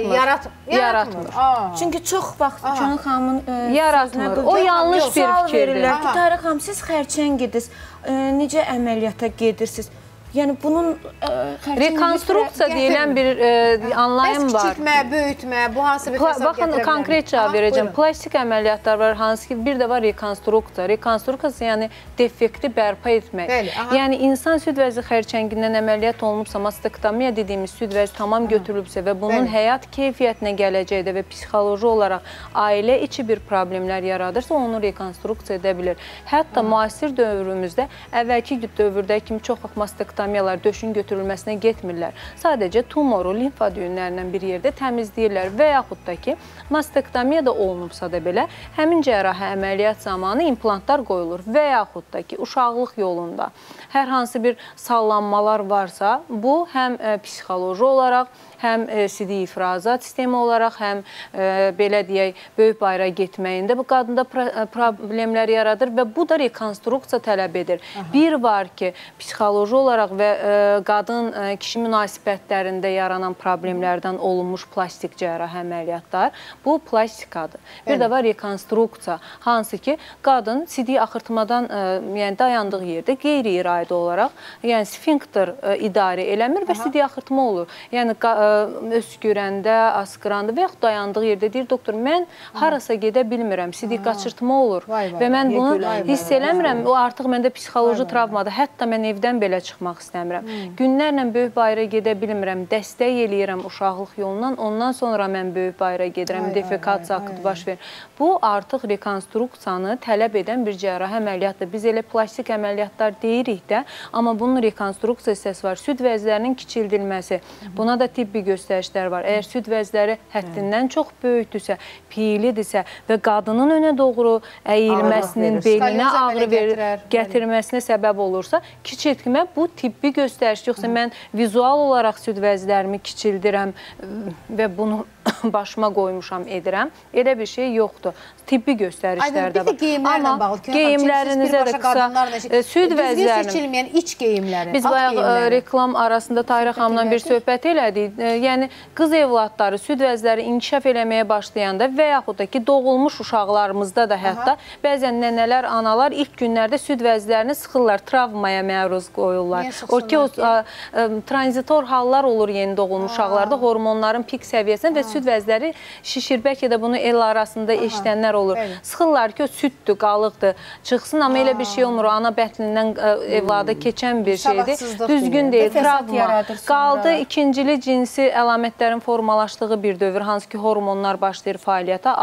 yaratmır. Çünki çox vaxt yaratmır. O yanlış bir fikirdir. Tahirə xanım, siz xərçəng gidirsiniz, necə əməliyyata gedirsiniz? Yəni, bunun rekonstruksiya deyilən bir anlayım var. Kiçiltmə, böyütmə, bu hansı bir fəsad gətirə bilər? Baxın, konkret cavab verəcəm. Plastik əməliyyatlar var, hansı ki, bir də var rekonstruksiya. Rekonstruksiya, yəni defekti bərpa etmək. Yəni, insan süd vəzi xərçəngindən əməliyyat olunubsa, mastektomiya dediyimiz süd vəzi tamam götürülübsə və bunun həyat keyfiyyətinə gələcəkdə və psixoloji olaraq ailə içi bir problemlər yaradırsa, onu rekonstruksiya edə bilir. Hətta müasir dövrümüzdə, əvvəlki dövrdə kimi çox mastektomiya döşün götürülməsinə getmirlər. Sadəcə tumoru, limfa düyünlərindən bir yerdə təmizləyirlər və yaxud da ki, mastektomiya da olunubsa da belə, həmin cərrahi əməliyyat zamanı implantlar qoyulur və yaxud da ki, uşaqlıq yolunda hər hansı bir sallanmalar varsa, bu həm psixoloji olaraq, həm sidik ifrazat sistemi olaraq, həm belə deyək, böyük bayrağa getməyində bu qadında problemlər yaradır və bu da rekonstruksiya tələb edir. Bir var ki, psixoloji olaraq və qadın-kişi münasibətlərində yaranan problemlərdən olunmuş plastik cərrahi əməliyyatlar, bu plastikadır. Bir də var rekonstruksiya, hansı ki, qadın sidik axırtmadan dayandığı yerdə qeyri-iradi olaraq, yəni sfinkter idarə eləmir və sidik axırtma olur. Yəni, öskürəndə, askıranda və yaxud dayandığı yerdə deyir, doktor, mən harasa gedə bilmirəm, sidik qaçırtma olur və mən bunu hiss eləmirəm, o artıq məndə psixoloji travmadır, hətta mən evdən belə çıxmaq istəmirəm. Günlərlə böyük bayra gedə bilmirəm, dəstək eləyirəm uşaqlıq yolundan, ondan sonra mən böyük bayra gedirəm, defekasiya haqqı baş verir. Bu artıq rekonstruksiyanı tələb edən bir cərrahi əməliyyatdır. Biz elə plastik əməliyyatlar deyirik də, amma bunun rekonstruksiya hissəsi var. Süd vəzlərinin kiçildilməsi, buna da tibbi göstərişlər var. Əgər süd vəzləri həddindən çox böyükdürsə, piyilidirsə və qadının önə doğru əyilməsinin belinə ağrı gətirməsinə səbəb olursa, kiçiltmə bu tibbi göstəriş. Yoxsa mən vizual olaraq süd vəzlərimi kiçildirəm və bunu başıma qoymuşam, edirəm. Elə bir şey yoxdur. Tibbi göstərişlər də var. Amma geyimlərinizə də qısa süd vəzlərinin düzgün seçilməyən iç geyimlərin. Biz bayaq reklam arasında Tahirə xanımla bir söhbət elədik. Yəni, qız evladları süd vəzləri inkişaf eləməyə başlayanda və yaxud da ki, doğulmuş uşaqlarımızda da hətta bəzən nənələr, analar ilk günlərdə süd vəzlərini sıxırlar, travmaya məruz qoyurlar. O ki, tranzitor hallar olur yeni doğulmuş uşaqlarda, hormonların pik səviyyəsində və süd vəzləri şişir. Bəlkə də bunu el arasında eşidənlər olur. Sıxırlar ki, o süddür, qalıqdır, çıxsın, amma elə bir şey olmur. Ana bətnindən evlada keçən bir şeydir. Düzgün deyil, travma. Qaldı ikincili cinsi əlamətlərin formalaşdığı bir dövr, hansı ki, hormonlar başlayır fəaliyyətə,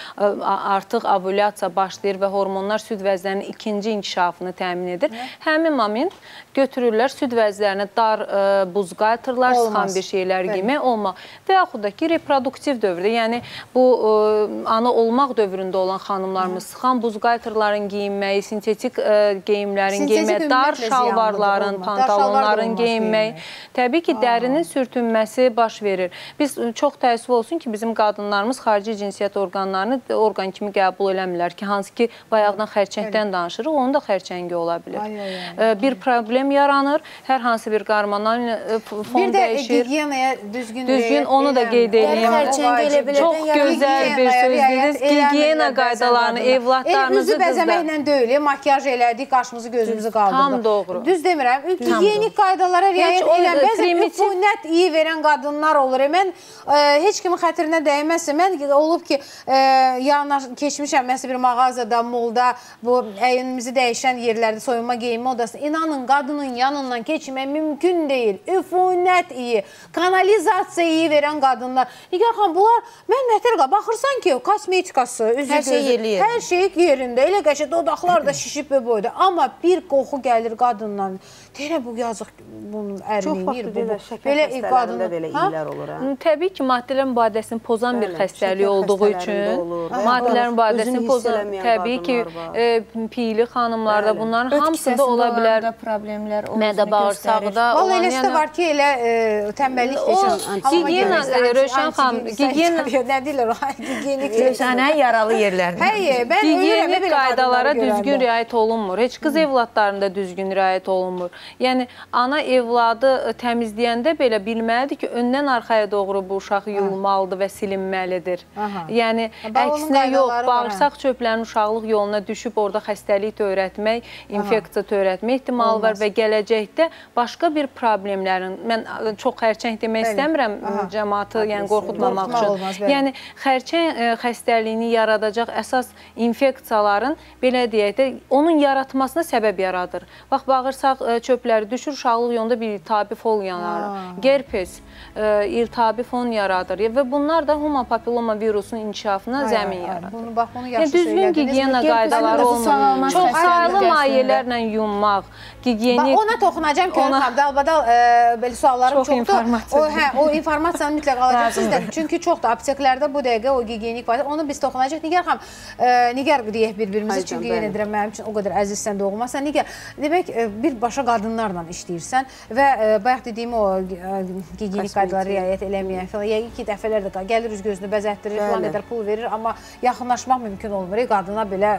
artıq ovülyasiya başlayır və hormonlar süd vəzlərinin ikinci inkişafını təmin edir. Həmin moment götürürlər, süd vəzlərini dar buz qaytırlar, sıxan bir şeylər giymək olmaq. Və yaxud da ki, reproduktiv dövrdə, yəni bu ana olmaq dövründə olan xanımlarımız sıxan buz qaytırların geyinməyi, sintetik geyimlərin geyinməyi, dar şalvarların, pantalonların geyinməyi, təbii ki, dərinin sürtünməsi baş verir. Biz çox təəssüf olsun ki, bizim qadınlarımız xarici cinsiyyət orqanlarını orqan kimi qəbul eləmirlər ki, hansı ki, bayaqdan xərçəngdən danışırıq, onun da xərçəngi ola bilir. Bir problem yaranır, hər hansı bir qarmanal fon dəyişir. Bir də gigiyenaya düzgün onu da qeyd edeyim. Çox gözəl bir sözdür. Gigiyena qaydalarını, evladlarınızı üzü bəzəməklə deyil, makyaj elədik, qaşımızı, gözümüzü qaldırdıq. Tam doğru. Düz demirəm, gigiyenik qaydalara riayət eləm. Bəzən üfunət iyi verən qadınlar olur. Mən heç kimin xətrinə dəyməzsə, mən olub ki, keçmişəm məsəl bir mağazada, molda, bu əyinimizi dəyişən yerlərdə, soyunma geyinmə odasında, inanın, qadının yanından keçmək mümkün deyil. Üfunət iyi, kanalizasiya iyi verən qadınlar. Nigar xan, bunlar, mən nətərqa, baxırsan ki, kosmetikası, üzü gözü, hər şey yerində, elə qəşə dodaqlar da şişib və boyda. Amma bir qoxu gəlir qadından, deyirəm, bu yazıq bunun əriniyir. Şəkər xəstələrində belə iyilər olur. Təbii ki, maddələr mübadiləsini pozan bir xəstəlik olduğu üçün, maddələr mübadiləsini pozan, təbii ki, piyili xanımlarda bunların hamısında ola bilər. Mədə bağırsaqda. Valla eləsi də var ki, elə təmbəllik deşən. Gigiyena, Rövşən xanım, gigiyena... Nə deyirlər o? Gigiyenik. Rövşənə yaralı yerlərində. Gigiyenik qaydalara düzgün riayət olunmur. Heç qız evladlarında düzgün riayət olunmur. Yəni, ana evladı təmizləyəndə belə bilməlidir ki, öndən arxaya doğru bu uşaq yuyulmalıdır və silinməlidir. Yəni, əksinə yox, bağırsaq çöplərinin uşaqlıq yoluna düşüb orada xəstəlik törətmək, infeksiya törətmək ehtimalı var və gələcəkdə başqa bir problemlərin, mən çox xərçəng demək istəmirəm cəmaatı, yəni qorxutmamaq üçün. Yəni, xərçəng xəstəliyini yaradacaq əsas infeksiyaların, belə deyək də, onun yaratmasına səbəb yaradır. Bax, bağırsaq çöpləri düşür, uşaqlıq yolunda bir iltihabi fol yanar, gerpes, iltihabi fon yaradır və bunlar da human papilloma virusunun inkişafına zəmin yaradır. Düzgün gigiyena qaydaları olmur. Çox sayılı mayelərlə yummaq, gigiyenik... Ona toxunacam ki, dalbadal belə suallarım çoxdur. O informasiyanı mütləq alacaq sizdən. Çünki çoxdur, apteklərdə bu dəqiqə o gigiyenik var. Onu biz toxunacaq. Nigar xanım, Nigar deyək bir-birimizi, çünki yenə deyirəm, mənim üçün o qədər əzizsən, doğulmasan. Nigar, demək, birbaşa qadınlarla işləyirsən və bayaq dediyim o gigiyenik qaydalara riayət eləməyən filan, yəqin ki, dəfələrdə gəlir, üz gözünü bəzətdirir, filan qədər pul verir, amma yaxınlaşmaq mümkün olmur. Qadına belə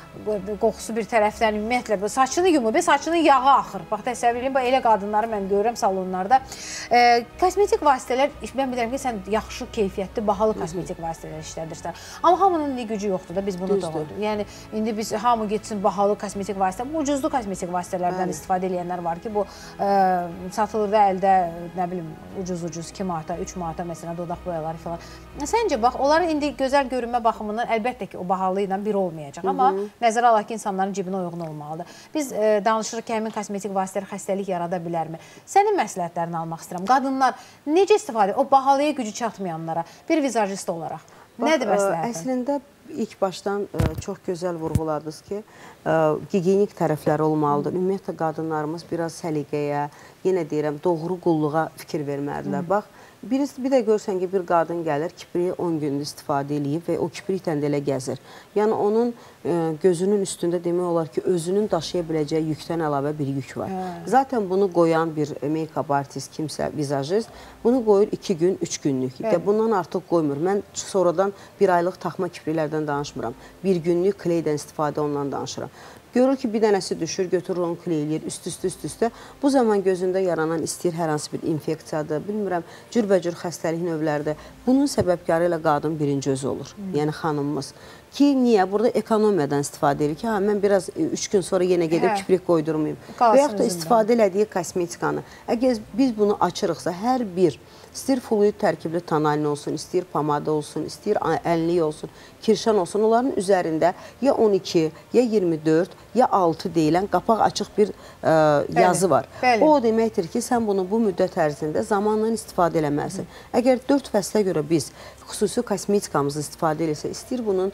qoxusu bir tərəfdən ümumiyyətlə, saçını yumur, saçının yağı axır. Bax, təsəvvür edin, elə qadınları mən görürəm salonlarda. Kosmetik vasitələr, mən bilirəm ki, sən yaxşı yaxşı, keyfiyyətli, bahalı kosmetik vasitələr işlədirsən. Amma hamının indi gücü yoxdur da, biz bunu doğrudur. Yəni, indi biz hamı getsin bahalı kosmetik vasitə, ucuzlu kosmetik vasitələrdən istifadə edənlər var ki, bu satılır da əldə, nə bilim, ucuz-ucuz 2 manata, 3 manata, məsələn, dodaq boyaları falan. Səncə, bax, onların indi gözəl görünmə baxımından əlbəttə ki, o bahalı ilə bir olmayacaq. Amma nəzərə alaq ki, insanların cibinə uyğun olmalıdır. Biz danışırıq ki, həmin kosmetik vasitələr xəstəlik yarada bilərmi? Sənin məsləhətlərini almaq istəyirəm. Qadınlar necə istifadə edir? O bahalıya gücü çatmayanlara bir vizajist olaraq. Nədir məsləhətin? Əslində, ilk başdan çox gözəl vurğuladınız ki, gigiyenik tərəfləri olmalıdır. Ümumiyyətlə, qadınlarımız biraz səliqəyə, yenə deyirəm, doğru qulluğa fikir verməlidirlər. Bax, bir də görsən ki, bir qadın gəlir, kipriyi 10 gündür istifadə edib və o kipriklə də elə gəzir. Yəni, onun gözünün üstündə demək olar ki, özünün daşıya biləcəyi yükdən əlavə bir yük var. Zaten bunu qoyan bir make-up artist, kimsə, vizajist, bunu qoyur 2 gün, 3 günlük. Bundan artıq qoymur. Mən sonradan bir aylıq taxma kipriklərdən danışmıram. Bir günlük kleydən istifadə ondan danışıram. Görür ki, bir dənəsi düşür, götürür onu kleylir, üst-üstə. Bu zaman gözündə yaranan istəyir hər hansı bir infeksiyadır, bilmirəm, cürbəcür xəstəlik növləridir. Bunun səbəbkarı ilə qadın birinci özü olur, yəni xanımımız. Ki, niyə? Burada ekonomiyadan istifadə edir ki, mən biraz 3 gün sonra yenə gedib kiprik qoydurmayayım. Və yaxud da istifadə elədiyi kosmetikanı. Əgər biz bunu açırıqsa, hər bir, istəyir fluid tərkibli tonalin olsun, istəyir pomada olsun, istəyir əllik olsun, kirşan olsun, onların üzərində ya 12, ya 24, ya 6 deyilən qapaq açıq bir yazı var. O deməkdir ki, sən bunu bu müddət ərzində zamanla istifadə eləməlisin. Əgər 4 fəslə görə biz xüsusi kosmetikamızı istifadə edirsə, istəyir bunun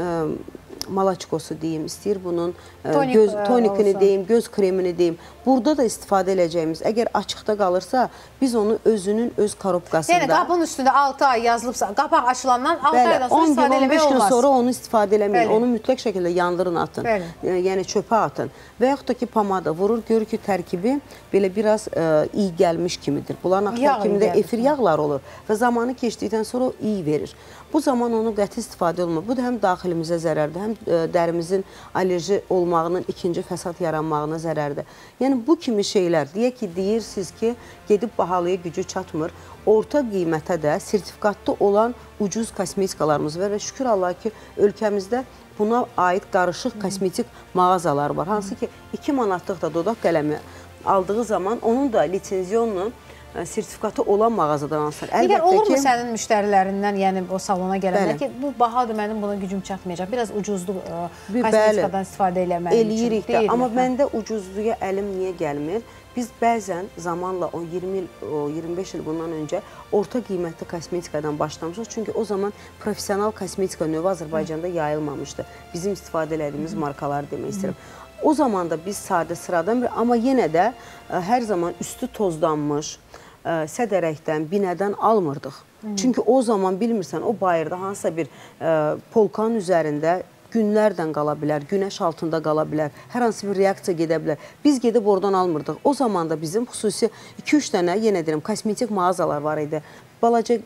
malaçkosu deyim, istəyir bunun tonikini deyim, göz kremini deyim. Burada da istifadə edəcəyimiz, əgər açıqda qalırsa, biz onu özünün öz korobkasında... Yəni, qapının üstündə 6 ay yazılıbsa, qapaq açılandan 6 aydan sonra istifadə eləmək olmaz. 10 gün sonra onu istifadə eləməyin, onu mütləq şəkildə yandırın, atın. Yəni, çöpə atın. Və yaxud da ki, pomada vurur, görür ki, tərkibi belə biraz iyi gəlmiş kimidir. Bunların tərkibində efir yağlar olur və zamanı keçdikdən sonra o iyi verir. Bu zaman onu qəti istifadə olmur. Bu da həm daxilimizə zərərdir, həm dərimizin alerji olmağının ikinci fəsad yaranmağına zərərdir. Yəni, bu kimi şeylər, deyək ki, deyirsiniz ki, gedib bahalıya gücü çatmır. Orta qiymətə də sertifikatlı olan ucuz kosmetikalarımız var və şükür Allah ki, ölkəmizdə buna aid qarışıq kosmetik mağazalar var. Hansı ki, 2 manatlıq da dodaq qələmi aldığı zaman onun da lisenziyyonla sertifikatı olan mağazadan alsın. Digər, olurmu sənin müştərilərindən, yəni o salona gələnlər ki, bu bahadır, mənim buna gücüm çatmayacaq, biraz ucuzlu kosmetikadan istifadə eləməliyim üçün. Eləyirik də, amma məndə ucuzluya əlim niyə gəlmir? Biz bəzən zamanla 20 il, 25 il bundan öncə orta qiymətli kosmetikadan başlamışıq. Çünki o zaman profesional kosmetika növü Azərbaycanda yayılmamışdı. Bizim istifadə elədiyimiz markalar demək istəyirəm. O zaman da biz sadə sıradan bir, amma yenə də hər zaman üstü tozlanmış, sədərəkdən, binədən almırdıq. Çünki o zaman bilmirsən, o bayırda hansısa bir polkanın üzərində günlərdən qala bilər, günəş altında qala bilər, hər hansı bir reaksiya gedə bilər. Biz gedib oradan almırdıq. O zaman da bizim xüsusi 2-3 dənə, yenə deyirəm, kosmetik mağazalar var idi. Balaca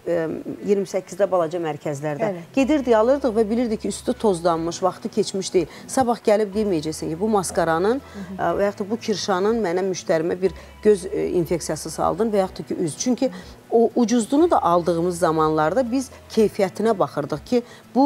28-də balaca mərkəzlərdə. Gedirdik, alırdıq və bilirdik ki, üstü tozlanmış, vaxtı keçmiş deyil. Sabah gəlib deməyəcəksin ki, bu maskaranın və yaxud da bu kirşanın mənə müştərimə bir göz infeksiyası saldın və yaxud da ki, üz. Çünki o ucuzluğunu da aldığımız zamanlarda biz keyfiyyətinə baxırdıq ki, bu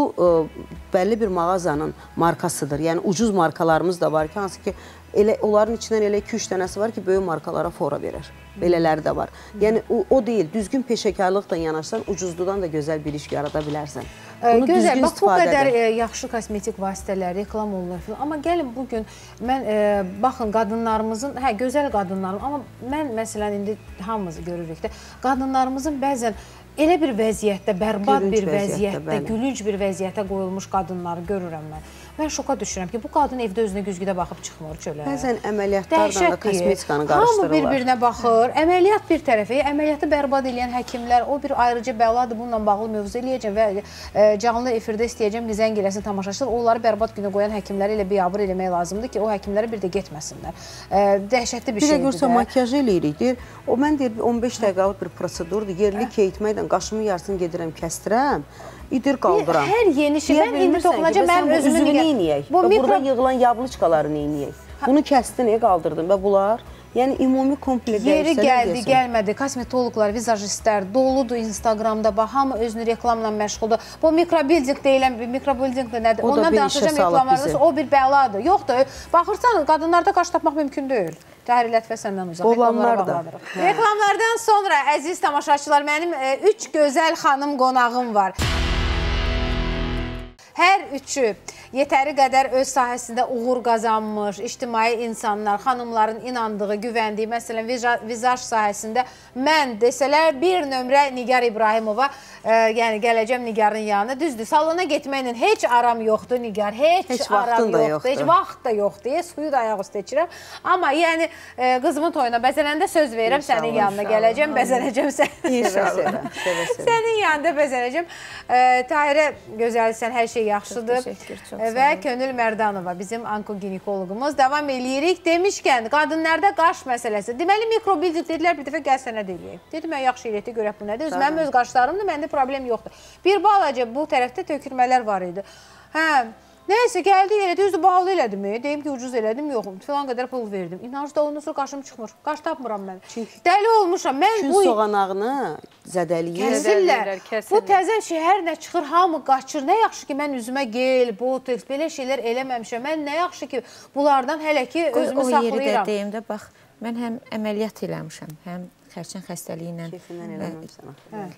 bəlli bir mağazanın markasıdır. Yəni, ucuz markalarımız da var ki, hansı ki, onların içindən elə 2-3 dənəsi var ki, böyük markalara fora verir. Belələri də var. Yəni, o deyil, düzgün peşəkarlıqla yanaşsan, ucuzludan da gözəl bir iş yarada bilərsən. Gözəl, bax, bu qədər yaxşı kosmetik vasitələr, reklam olunur filan. Amma gəlin bugün, mən, baxın, qadınlarımızın, gözəl qadınlarım, amma mən, məsələn, indi hamımızı görürük də, qadınlarımızın bəzən elə bir vəziyyətdə, bərbad bir vəziyyətdə, gülünc bir vəziyyətə qoyulmuş qadınları görürəm mən. Mən şoka düşürəm ki, bu qadın evdə özünə güzgüdə baxıb çıxmır çölə. Bəzən əməliyyatlardan da kosmetikanı qarışdırırlar. Hamı bir-birinə baxır. Əməliyyat bir tərəfi, əməliyyatı bərbad edən həkimlər, o bir ayrıcı bəladır, bununla bağlı mövzu eləyəcəm və canlı efirdə istəyəcəm ki, zəng eləsin tamaşaçılar. Onları bərbad günə qoyan həkimləri ilə biabır eləmək lazımdır ki, o həkimlərə bir də getməsinlər. Dəhşətli bir şeydir də. Bir də görsə, makyaj eləyirik, deyir. O, mən deyir, 15 dəqiqəlik bir prosedurdur. Yerli keyitməklə qaşımı yarısını gedirəm, kəstirəm. İdir qaldıram. Hər yeni şey, mən indi toxunacam, mənim özümü neyniyək? Burada yığılan yablıçkaları neyniyək? Bunu kəstin, qaldırdın və bunlar Yəni, ümumi komple yeri gəldi, gəlmədi. Kosmetologlar, vizajistlər doludur Instagramda. Hamı özünü reklamla məşğuldur. Bu mikrobilding deyilən, mikrobilding də nədir? Ondan danışacağım reklamlarda. O bir bəladır. Yoxdur. Baxırsan, qadınlarda qaş tapmaq mümkün deyil. Tahir Lətifə səndən uzaq. Olanlar da. Reklamlardan sonra, əziz tamaşaçılar, mənim 3 gözəl xanım qonağım var. Hər üçü yetəri qədər öz sahəsində uğur qazanmış, ictimai insanlar, xanımların inandığı, güvəndiyi, məsələn, vizaj sahəsində mən desələr, bir nömrə Nigar İbrahimova, yəni gələcəm Nigarın yanına. Düzdür, salona getməklə heç aram yoxdur, Nigar, heç aram yoxdur, heç vaxt da yoxdur, suyu da ayaq üstə içirəm. Amma yəni qızımın toyuna bəzələndə söz verirəm, sənin yanına gələcəm, bəzələcəm sənin yanında bəzələcəm. Tahirə, gözəlsən, hər şey yaxşıdır və Könül Mərdanova bizim onkoginekoloqumuz. Davam eləyirik. Demişkən, qadınlarda qaş məsələsi. Deməli, mikrobilding dedilər, bir dəfə gəl sənə deyək. Dedim, mən yaxşı elətdə görək bu nədir. Mənim öz qaşlarımdır, məndə problem yoxdur. Bir balaca bu tərəfdə tökürmələr var idi. Hə, nəysə, gəldi elədi, özü bağlı elədim. Deyim ki, ucuz elədim, yoxum. Filan qədər pul verdim. İnanc da ondan sonra qaşım çıxmır. Qaş tapmıram mən. Dəli olmuşam. Kün soğanağını zədəliyir. Kəsirlər. Bu təzə şey hər nə çıxır, hamı qaçır. Nə yaxşı ki, mən üzümə gel, botoks, belə şeylər eləməmişəm. Mən nə yaxşı ki, bunlardan hələ ki, özümü saxlayıram. O yeri də deyim də, bax, mən həm əməliyyat eləmişəm, həm xərçəng xəstəliyi ilə. Keyfindən eləməmişsən.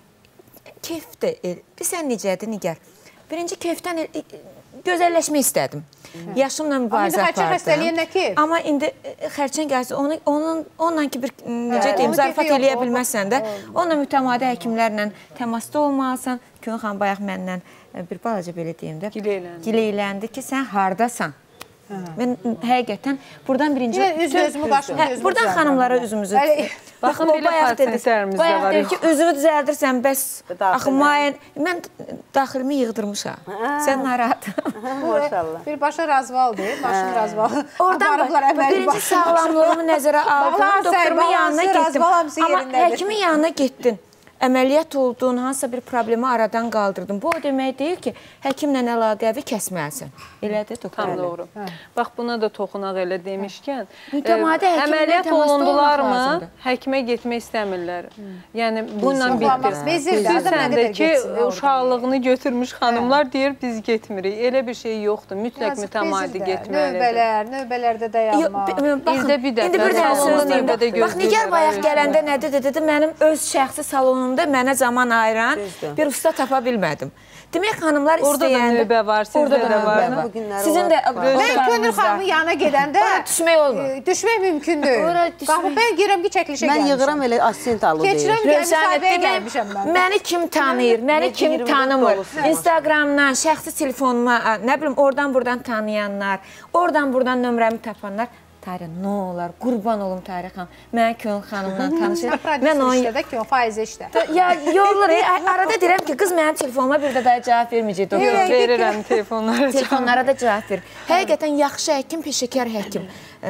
Keyf də, sən necədir, Nigar? Birinci keyfdən gözəlləşmək istədim. Yaşımla mübarizə apardım. Xərçəng xəstəliyi nə ki? Amma indi xərçəng gəlsə, onunla ki, necə deyim, zarafat eləyə bilməzsən də, onunla mütəmadi həkimlərlə təmasda olmalısan. Könül xanım bayaq məndən bir balaca belə deyim də, gileyləndi ki, sən hardasan? Mən həqiqətən buradan birinci... Üzümü, başımı, gözümü buradan xanımlara üzümüzü... Baxın, belə pasientlərimiz də var. Bayaq deyir ki, üzümü düzəldirsən, bəs axı müayən... Mən daxilimi yığdırmışam. Sən narahat. Maşallah. Birbaşa razvaldır, başım razval. Oradan birinci sağlamlığımı nəzərə aldım, doktorumun yanına getdim. Amma həkimin yanına getdin. Əməliyyat oldun, hansısa bir problemi aradan qaldırdın. Bu o demək deyil ki, həkimlə əlaqəvi kəsməlisən. Elədir, doktor? Tam doğru. Bax, buna da toxunaq elə demişkən, mütəmadi əməliyyat olundularmı, həkimə getmək istəmirlər. Yəni, bununla bitdir. Xüsusən də ki, uşaqlığını götürmüş xanımlar deyir, biz getmirik. Elə bir şey yoxdur, mütləq mütəmadi getməlidir. Növbələrdə dayanmaq. İldə bir dəfə salonda növbədə gözləyirlər. Bax, Nigar bayaq gələndə nə dedi? Mənim öz şəxsi salonumda mənə zaman ayıran bir usta tapa bilmədim. Demək, xanımlar istəyəndə... Orada da növbə var, sizdə də var. Sizin də... Mən Könül xanımın yanına gedəndə... Düşmək olmur. Düşmək mümkün deyil. Qalxıb, mən girəm ki, çəkilişə gəlmişəm. Mən yığıram elə asistent alı deyil. Keçirəm, müsahibəyə gəlmişəm mən. Məni kim tanıyır, məni kim tanımır. Instagramdan, şəxsi telefonuma, nə bilim, oradan-buradan tanıyanlar, oradan-buradan nömrəmi tapanlar. Tahirə, nə olar, qurban olum Tahirə xanım. Mən Könül xanımla tanışır. Prodüser işlə də ki, o faizə işlə. Ya, yollar, arada deyirəm ki, qız mənim telefonuma bir də daha cavab verməyəcək. Yox, verirəm telefonlara. Telefonlara da cavab verir. Həqiqətən yaxşı həkim, peşəkar həkim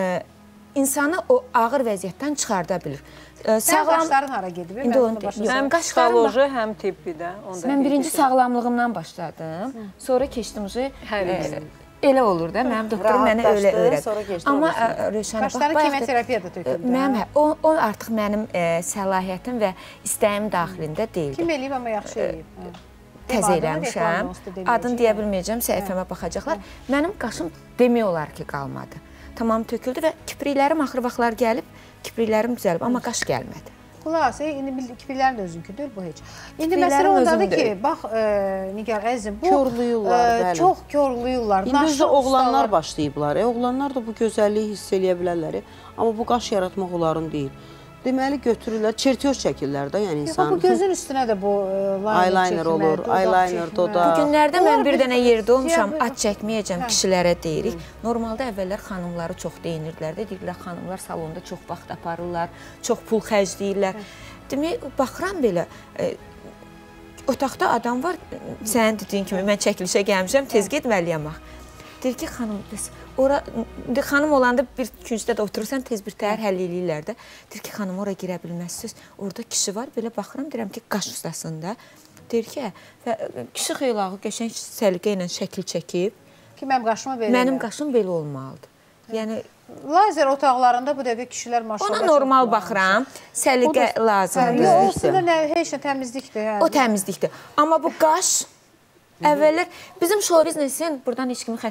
insanı o ağır vəziyyətdən çıxarda bilir. Sən qaşların hara gedib? Həm psixoloji, həm tibbi də. Mən birinci sağlamlığımdan başladım. Sonra keçdim elə olur da, mənim doktorum mənə elə öyrədi. Amma Rövşənə, qaşların kemoterapiya da töküldü. O artıq mənim səlahiyyətim və istəyim daxilində deyildi. Kim eləyib, amma yaxşı eləyib. Təzə eləmişəm. Adını deyə bilməyəcəm, səhifəmə baxacaqlar. Mənim qaşım demək olar ki, qalmadı. Tamam töküldü və kipriklərim axır vaxtlar gəlib, kipriklərim düzəlib, amma qaş gəlmədi. Xulası, indi kipriklərin də özünküdür, bu heç. İndi məsələ ondadır ki, bax, Nigar əzizim, bu çox körlüyürlər. İndi özdə oğlanlar başlayıblar. Oğlanlar da bu gözəlliyi hiss eləyə bilərlər. Amma bu qaş yaratmaq onların deyil. Deməli, götürürlər, çertyoz çəkirlər də, yəni insan. Bu gözün üstünə də bu eyeliner olur, eyeliner, doda. Bu günlərdə mən bir dənə yerdə olmuşam, at çəkməyəcəm, kişilərə deyirik. Normalda əvvəllər xanımları çox deyinirdilər də, deyirlər, xanımlar salonda çox vaxt aparırlar, çox pul xərcləyirlər. Demək, baxıram belə, otaqda adam var, sənin dediyin kimi, mən çəkilişə gəlmişəm, tez getməliyəm bax. Deyir ki, xanım olanda bir küncdə də oturursan, tez bir təhər həll eləyirlər də. Deyir ki, xanım, oraya girə bilməzsiniz. Orada kişi var, belə baxıram, deyirəm ki, qaş ustasında. Deyir ki, kişi xeylağı qəşəng səliqə ilə şəkil çəkib. Ki, mənim qaşıma belə. Mənim qaşım belə olmalıdır. Yəni, Lazer otaqlarında bu dəfə kişilər maşallah. Ona normal baxıram, səliqə lazımdır. Yox, olsun heç nə təmizlikdir. O təmizlikdir. Amma bu qaş, əvvəllər bizim show biznesin, buradan heç kimi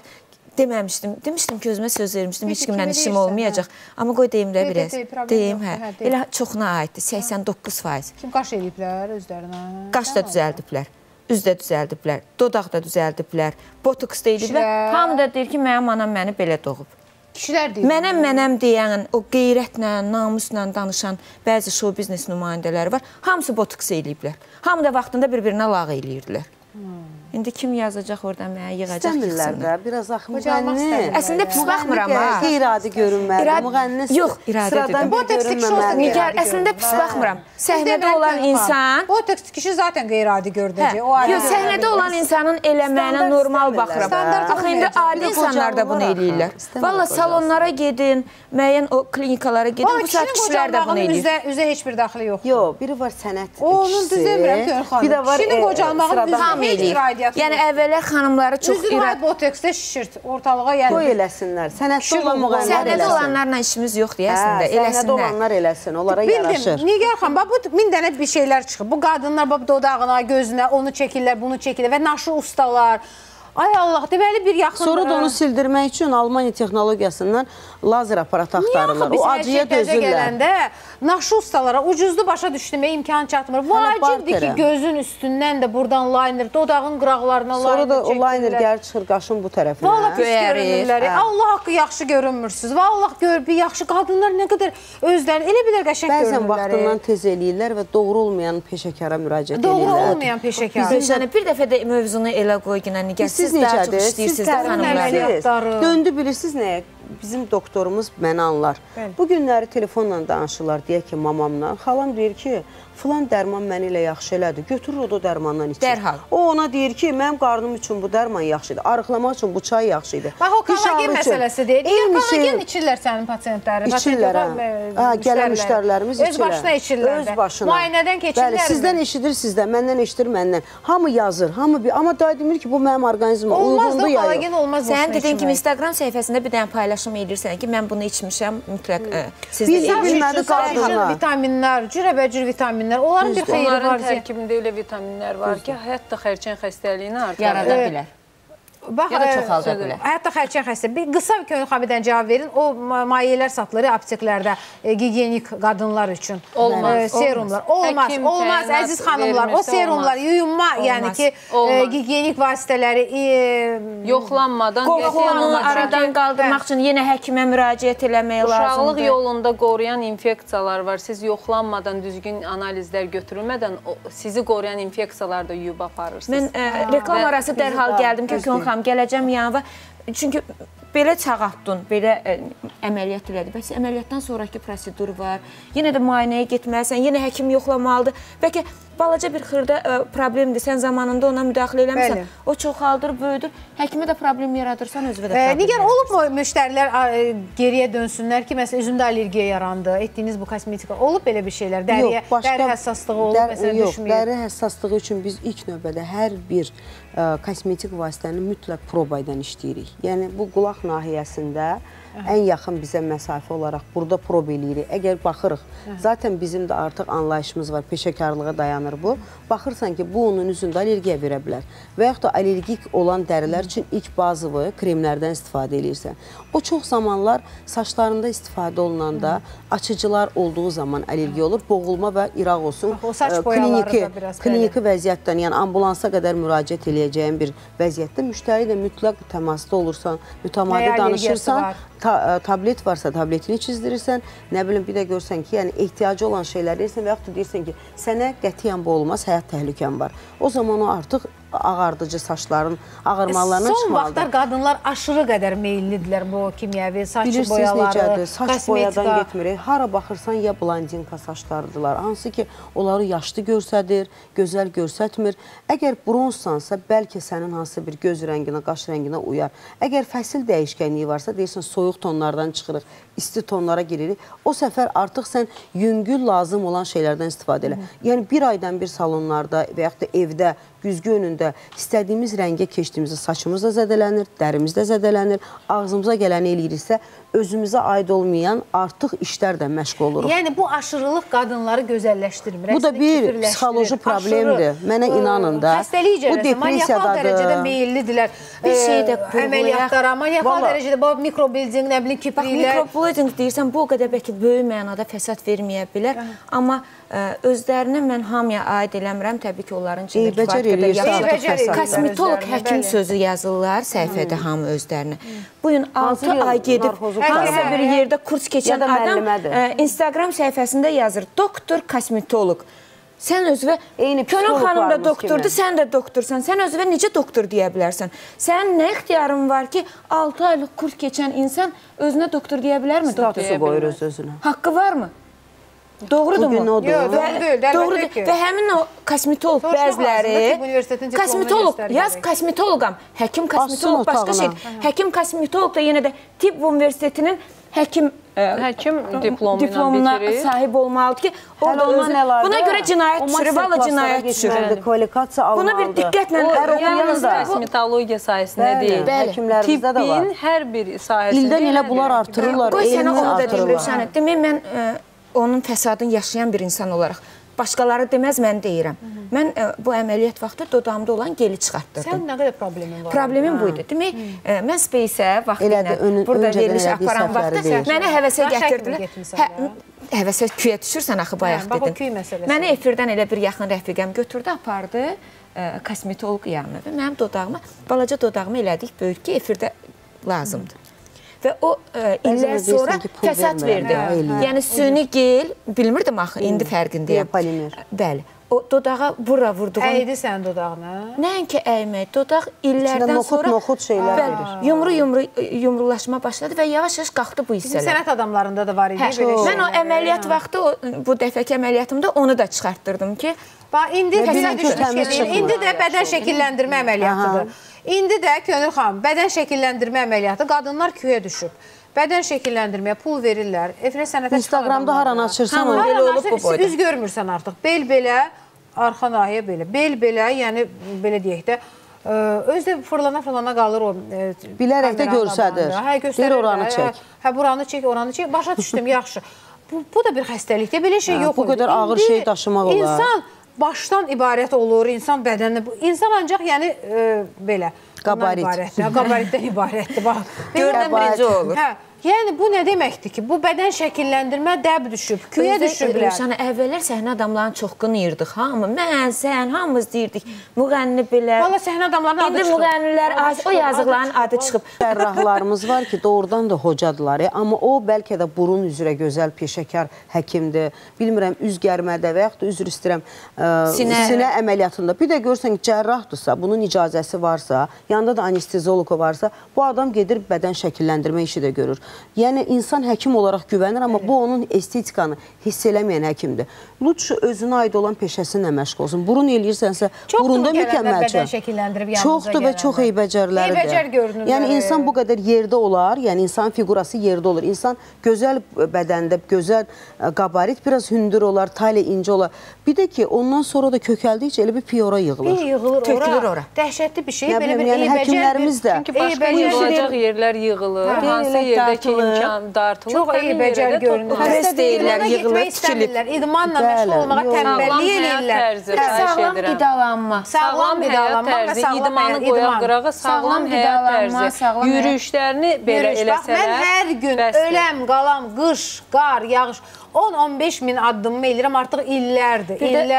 demişdim ki, özümə söz vermişdim, heç kimlə işim olmayacaq. Amma qoy deyim də biraz. Deyim, elə çoxuna aiddir, 89%. Kim qaş eləyiblər özlərinə? Qaş da düzəldiblər. Üz də düzəldiblər, dodaq da düzəldiblər, botoks da ediblər. Hamı da deyir ki, mənim anam məni belə doğub. Kişilər deyir. Mənəm deyən, o qeyrətlə, namusla danışan bəzi show biznes nümayəndələri var. Hamısı botoks eləyiblər. Hamı da vaxtında bir-birinə lağ eləyirdilər. İndi kim yazacaq oradan mənə yığacaq İstəmirlər də, biraz axı müğənni. Əslində pis baxmıram ha. Qeyri-adi görünməli, müğənni sıradan bir görünməməli. Əslində pis baxmıram. Səhnədə olan insan... Botoks kişi zaten qeyri-adi görünəcək. Yox, səhnədə olan insanın eləməyinə normal baxıram. Axı, indi adi insanlar da bunu eləyirlər. Valla salonlara gedin, müəyyən o klinikalara gedin, bu saat kişilər də bunu eləyir. Üzə heç bir daxili yoxdur. Yox, biri var sənət kişisi. Onun düzəmirəm ki, xanım. Kişinin qocalmağın üzə heç yəni əvvəllər xanımları çox irad botoksda şişirt ortalığa yəni. Qoy eləsinlər. Sənətdə olan müğənilər eləsin. Səhnədə olanlarla işimiz yoxdur əslində. Səhnədə olanlar eləsin, onlara yaraşır. Bildim, Nigar xanım, bu 1000 dənə bir şeylər çıxır. Bu qadınlar dodağına, gözünə onu çəkirlər, bunu çəkirlər və naşı ustalar. Ay Allah, deməli bir yaxın... Sonra da onu sildirmək üçün Almaniya texnologiyasından lazer aparatı axtarırlar. O acıya dözürlər. Gələndə naşı ustalara ucuzlu başa düşdürməyə imkan çatmır. Vacibdir ki, gözün üstündən də buradan liner, dodağın qıraqlarına liner çəkirlər. Sonra da o liner gəlir çıxır qaşın bu tərəfinə. Vallahi pis görünürlər. Allah haqqı yaxşı görünmürsünüz. Vallahi gör bir yaxşı qadınlar nə qədər özlərini elə bilər qəşəng görünürlər. Bəzən vaxtından tez eləyirlər və doğru olmayan peşəkara müraciət edirlər. Doğru olmayan peşəkara. Bir dəfə də mövzunu elə qoy ki, siz daha çox işləyirsiniz də xanımlar. Döndü bilirsiniz nəyə? Bizim doktorumuz məni anlar. Bu günləri telefonla danışırlar, deyək ki, mamamla. Xalam deyir ki, filan dərman məni ilə yaxşı elədi. Götürür o da dərmandan içir. Dərhal. O ona deyir ki, mənim qarnım üçün bu dərman yaxşıdır. Arıqlamaq üçün bu çay yaxşıdır. Bax, o kollagen məsələsi deyir. Kollagen içirlər sənin pasiyentlərin. İçirlər, gələn müştərilərimiz içirlər. Öz başına içirlər də. Öz başına. Müayinədən keçirlər. Bəli, sizdən eşidir sizdən, məndən eşidir məndən. Hamı yazır, hamı bir. Amma daha demir ki, bu mənim orqanizmə uyğundur ya yox. Sən dedin ki, Instagram səhifəsində bir dənə paylaşım edirsən ki, mən bunu içmişəm, mütləq Bizi bilmədi qadınlar. Vitaminlər, cürəbəcür vitaminlər, onların bir xeyri var. Onların tərkibində elə vitaminlər var ki, hətta xərçəng xəstəliyini artırır. Yarada bilər. Ya da çoxalda bilər. Hətta xərçəng xəstəliyi. Bir qısa bir Xamidən cavab verin. O mayelər satılır apteklərdə gigiyenik qadınlar üçün. Olmaz. Serumlar. Olmaz, əziz xanımlar. O serumlar, yuyunma, yəni ki, gigiyenik vasitələri yoxlanmadan, qorxulanı aradan qaldırmaq üçün yenə həkimə müraciət eləmək lazımdır. Uşaqlıq yolunda qoruyan infeksiyalar var. Siz yoxlanmadan, düzgün analizlər götürülmədən sizi qoruyan infeksiyalar da yuyub aparırsınız. Mən reklam arası dərhal gəldim ki, gələcəm yanva. Çünki belə çağatdın, belə əməliyyat elədi. Bəs əməliyyatdan sonraki prosedur var. Yenə də müayinəyə getməlisən, yenə həkim yoxlamalıdır. Bəlkə balaca bir xırda problemdir, sən zamanında ona müdaxilə eləmirsən. O çoxaldır, böyüdür. Həkimə də problem yaradırsan, özünə də problem. Nigar, olubmu müştərilər geriyə dönsünlər ki, məsələn, üzümdə allergiya yarandı, etdiyiniz bu kosmetika, olub belə bir şeylər? Dəri həssaslığı olub, məsələn, düşməyib? Yox, dəri həssaslığı üçün biz ilk növbədə hər bir kosmetik vasitəni mütləq probaydan işləyirik. Yəni, bu qulaq nahiyəsində ən yaxın bizə məsafə olaraq burada prob eləyirik. Əgər baxırıq, zaten bizim də artıq anlayışımız var, peşəkarlığa dayanır bu. Baxırsan ki, bu onun üzündə allergiya verə bilər və yaxud da allergik olan dərilər üçün ilk bazıvı kremlərdən istifadə edirsən. O çox zamanlar saçlarında istifadə olunanda açıcılar olduğu zaman allergiya olur, boğulma və iraq olsun. Kliniki vəziyyətdən, yəni ambulansa qədər müraciət eləyəcəyin bir vəziyyətdə müştəri ilə mütləq təmasda olursan, mütəmadi danışırsan, tablet varsa tabletini çizdirirsən, nə bilim bir də görsən ki, yəni ehtiyacı olan şeylər deyirsən və yaxud da deyirsən ki, sənə qətiyyən bu olmaz, həyat təhlükən var. O zaman o artıq ağardıcı saçların ağarmalarına çıxmalıdır. Son vaxtlar qadınlar aşırı qədər meyillidirlər bu kimyəvi saç boyaları, saç boyadan getmirik. Hara baxırsan ya blondinka saçlardılar, hansı ki onları yaşlı görsədir, gözəl görsətmir. Əgər bronzsansa, bəlkə sənin hansı bir göz rənginə, qaş rənginə uyar. Əgər fəsil dəyişkənliyi varsa, deyirsən soyuq tonlardan çıxırıq, isti tonlara giririk. O səfər artıq sən yüngül lazım olan şeylərdən istifadə elə. Yəni bir aydan bir salonlarda və yaxud da evdə güzgü önündə istədiyimiz rəngə keçdiyimizdə saçımız da zədələnir, dərimiz də zədələnir, ağzımıza gələni eləyiriksə, özümüzə aid olmayan artıq işlər də məşğul oluruq. Yəni bu aşırılıq qadınları gözəlləşdirmir. Bu da bir psixoloji problemdir. Mənə inanın da. Xəstəlik cərəsi, maniakal dərəcədə meyillidirlər. Bir şey də əməliyyatlara, maniakal dərəcədə mikrobilding, nə bilim, kipriklər. Mikrobilding deyirsən, bu o qədər bəlkə böyük mənada fəsad verməyə bilər. Amma özlərini mən hamıya aid eləmirəm. Təbii ki, onların içində kifayət qədər yaxşı. Kosmetolog, həkim sözü yazırlar səhifədə hamı özlərini. Bu gün 6 ay gedib, hansısa bir yerdə kurs keçən adam Instagram səhifəsində yazır, doktor kosmetolog. Sən özünə, Könül xanım da doktordur, sən də doktorsan. Sən özünə necə doktor deyə bilərsən? Sənin nə ixtiyarın var ki, 6 aylıq kurs keçən insan özünə doktor deyə bilərmi? Statusu qoyur öz-özünə. Haqqı varmı? Doğrudurmu? Yox, doğru deyil, əlbəttə ki. Və həmin o kosmetolog bəziləri, kosmetolog, yaz kosmetologam, həkim kosmetolog başqa şeydir. Həkim kosmetolog da yenə də tibb universitetinin həkim diplomuna sahib olmalıdır ki, buna görə cinayət düşür, valla cinayət düşür. Buna bir diqqətlə yalnız kosmetologiya sayəsində deyil. Həkimlərimizdə də var. Tibbin hər bir sayəsində. İldən ilə bunlar artırırlar, elmi artırırlar. Demək, mən onun fəsadını yaşayan bir insan olaraq, başqaları deməz, mən deyirəm. Mən bu əməliyyat vaxtı dodağımda olan geli çıxartdırdım. Sən nə qədər problemin var? Problemim buydu. Demək, mən Space-ə vaxtı ilə burada veriliş aparan vaxtı mənə həvəsə gətirdilər. Həvəsə küyə düşürsən, axı bayaq dedim. Məni efirdən elə bir yaxın rəfiqəm götürdü, apardı kosmetolog yanına və mənim dodağıma, balaca dodağımı elədik böyük ki, efirdə lazımdır. Və o illər sonra fəsad verdi. Yəni süni gel, bilmirdim axı, indi fərqindəyəm. Polimer. Bəli. O dodağa bura vurduğum... Əydi sən dodağını? Nəinki əymək, dodaq illərdən sonra... Noxud şeylər verir. Yumrulaşma başladı və yavaş-yavaş qalxdı bu hissələr. Bizim sənət adamlarında da var idi. Mən o əməliyyat vaxtı, bu dəfəki əməliyyatımda onu da çıxartdırdım ki... İndi də bədən şəkilləndirmə əməliyyatıdır. İndi də Könül xanım, bədən şəkilləndirmə əməliyyatı, qadınlar küyə düşüb. Bədən şəkilləndirməyə pul verirlər. Efirə sənətə çıxan Instagramda haranı açırsan, üz görmürsən artıq. Bel belə, arxa nahiyə belə. Bel belə, yəni belə deyək də, özdə fırlana qalır o... Bilərək də görsədir. Deyir, oranı çək. Hə, buranı çək, oranı çək. Başa düşdüm, yaxşı. Bu da bir xəstəlikdir, belə şey yox. Bu qədər ağır şey daşımaq olar. İnsan başdan ibarət olur, insan bədənini... İnsan ancaq, yəni, belə... Qabaritdən ibarətdir. Görünən birinci olur. Yəni, bu nə deməkdir ki? Bu bədən şəkilləndirmə dəb düşüb, küyə düşüblər. Əvvəllər səhnə adamların çoxqunu yırdık. Hamı, mən, sən, hamımız deyirdik. Müğənni belə. Valla səhnə adamların adı çıxıb. İndi müğənnilər, o yazıqların adı çıxıb. Cərrahlarımız var ki, doğrudan da hocadılar. Amma o, bəlkə də burun üzrə gözəl peşəkar həkimdir. Bilmirəm, üz gərmədə və yaxud da üzr istəyirəm, sinə əməliyyatında. Bir də görsən ki, cərrahdırsa, bunun icazəsi varsa, yanında da anestezologu varsa, bu adam gedir bədən şəkilləndirmə işi də görür. Yəni, insan həkim olaraq güvənir, amma bu onun estetikanı hiss eləməyən həkimdir. Lütfü özünə aid olan peşəsinə məşğul olsun. Burun eləyirsənsə, burunda mükəmməlcə. Çoxdur və çox eybəcərləridir. Eybəcər görünürlər. Yəni, insan bu qədər yerdə olar, yəni insan figurası yerdə olur. İnsan gözəl bədəndə, gözəl qabarit, biraz hündür olar, tali incə olar. Bir də ki, ondan sonra da kökəldikcə elə bir piyora yığılır. Yığılır ora. Dəhşətli bir şey. Belə bir həkimlərimiz də. Çünki başqa yığılacaq yerlər yığılır. Hansı yerdə ki, imkan dartılır. Çox eybəcər görünür. Həvəs deyirlər, yığılır, tikilib. İdmanla məşğul olmağa tənbəllik eləyirlər. Sağlam qidalanma. Sağlam qidalanma və sağlam həyat qırağa sağlam həyat tərzi. Yürüyüşlərini belə eləsələr. Mən hər gün öləm, qalam, qış, qar, yağış 10-15 min addımımı eləyirəm, artıq illərdir.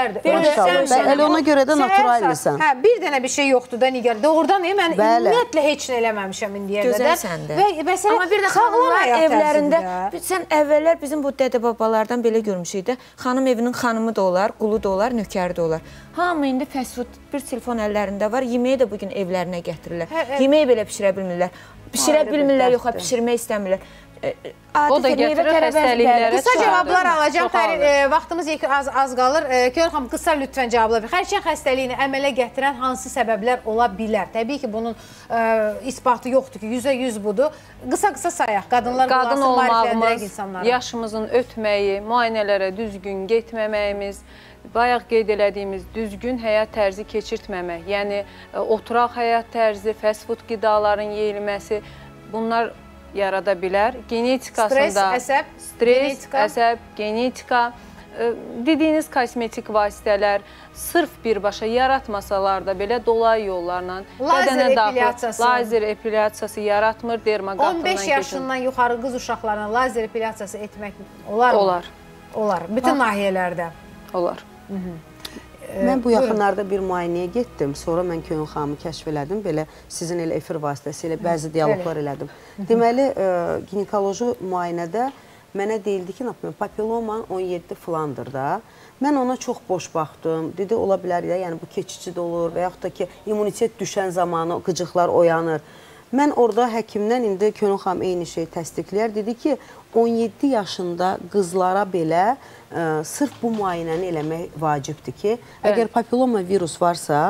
Elə ona görə də naturallisən. Hə, bir dənə bir şey yoxdur da Nigar. Doğrudan mən ümumiyyətlə heç nə eləməmişəm indiyə qədər. Gözəlsəndir. Amma bir də xanımlar evlərində, sən əvvəllər bizim bu dədə-babalardan belə görmüşük də, xanım evinin xanımı da olar, qulu da olar, nökəri də olar. Hamı indi fast food bir telefon əllərində var, yeməyi də bugün evlərinə gətirirlər. Yeməyi belə pişirə bilmirlər. Pişirə bilmirlər, yox, pişirmək istəmirlər. O da gətirir xəstəliklərə. Qısa cavablar alacaq. Vaxtımız az qalır. Könül xanım, qısa lütfən cavablar verin. Xərçəng xəstəliyini əmələ gətirən hansı səbəblər ola bilər? Təbii ki, bunun isbatı yoxdur ki, 100% budur. Qısa sayaq. Qadın olmağımız, yaşımızın ötməyi, müayinələrə düzgün getməməyimiz, bayaq qeyd elədiyimiz düzgün həyat tərzi keçirtməmək, yəni oturaq həyat tərzi, fast food qidaların yeyilməsi, bunlar yarada bilər. Genetikasında stres, əsəb, genetika, dediyiniz kosmetik vasitələr sırf birbaşa yaratmasalar da belə dolayı yollarla lazer epilyasiyası yaratmır, dermaqatından 15 yaşından yuxarı qız uşaqlarına lazer epilyasiyası etmək olar mı? Olar. Olar. Bütün nahiyələrdə. Olar. Mən bu yaxınlarda bir müayinəyə getdim. Sonra mən Könül xanımı kəşf elədim. Belə sizin elə efir vasitəsilə bəzi diyaloqlar elədim. Deməli, ginekoloji müayinədə mənə deyildi ki, papilloma 17 filandır da. Mən ona çox boş baxdım. Dedi, ola bilər ya, yəni bu keçici də olur və yaxud da ki, immunitet düşən zamanı qıcıqlar oyanır. Mən orada həkimdən indi Könül xanım eyni şeyi təsdiqləyər. Dedi ki, 17 yaşında qızlara belə sırf bu müayinəni eləmək vacibdir ki, əgər papilloma virus varsa,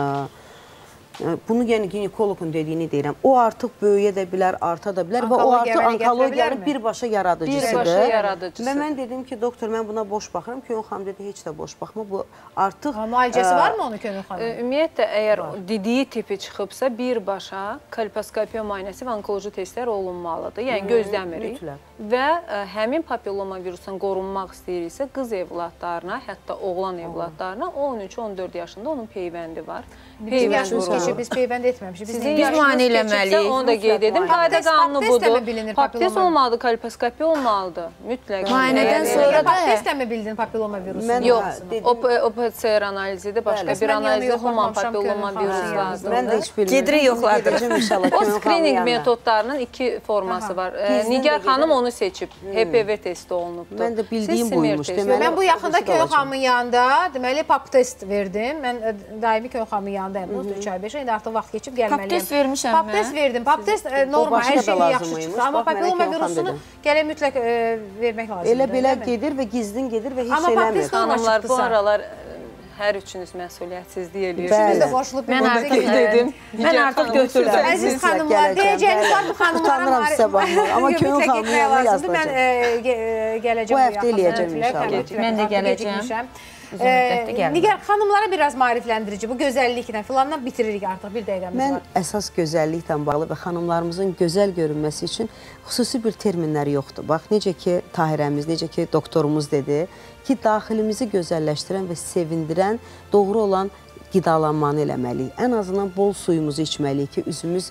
bunu yəni ginekologun dediyini deyirəm. O artıq böyüyə də bilər, arta da bilər və o artıq onkologiyanın birbaşa yaradıcısıdır. Və mən dedim ki, doktor, mən buna boş baxıram. Könül xanım dedi, heç də boş baxma. Bu artıq... Müalicəsi var mı onu Könül xanım? Ümumiyyətlə, əgər dediyi tipi çıxıbsa, birbaşa kolposkopiya müayinəsi və onkoloji testlər olunmalıdır. Yəni, gözləmirik. Və həmin papilloma virusundan qorunmaq istəyiriksə, qız evladlarına, hətta oğlan evladlarına 13-14 yaşında onun peyvəndi var. Bütün yaşımız keçib, biz peyvənd etməmişik. Biz müayinə eləməliyik. Onu da qeyd edim. Qayda qanunu budur. Paptest olmalıdır, kolposkopiya olmalıdır. Mütləq. Müayinədən sonra da... Paptestlə mi bildin papilloma virusunu? Yox. O PCR analizidir. Başqa bir analizdə human papilloma virusu lazımdır. Mən də heç bilmirəm. Gedri yoxladırcım inşallah. O screening metodlarının 2 forması var. Nigar xanım onu seçib. HPV testi olunubdur. Mən də bildiyim buymuş. Mən bu yaxında Könül xanımın yanında, deməli, pap test verdim. Mən daimi Könül xanımın yanındayım. 3 ay 5 ay, indi artıq vaxt keçib gəlməliyəm. Pap test vermişəm mən. Pap test verdim. Pap test normal, hər şey yaxşı çıxdı. Amma papilloma virusunu gələk mütləq vermək lazımdır. Elə belə gedir və gizlin gedir və heç eləmir. Xanımlar, bu aralar hər üçünüz məsuliyyətsizlik eləyirsiniz. Biz də qoşulub mən artıq dedim. Mən artıq götürdüm. Əziz xanımlar, deyəcəyiniz var bu xanımlara utanıram sizə baxmaq. Amma Könül xanımın yanına yazdıracaq. Mən gələcəm bu həftə eləyəcəm inşallah. Mən də gələcəm. Nigar, xanımlara biraz maarifləndirici, bu gözəlliklə filandan bitiririk artıq, bir dəqiqəmiz var. Mən əsas gözəlliklə bağlı və xanımlarımızın gözəl görünməsi üçün xüsusi bir terminlər yoxdur. Bax, necə ki, Tahirəmiz, necə ki, doktorumuz dedi ki, daxilimizi gözəlləşdirən və sevindirən, doğru olan qidalanmanı eləməliyik. Ən azından bol suyumuzu içməliyik ki, üzümüz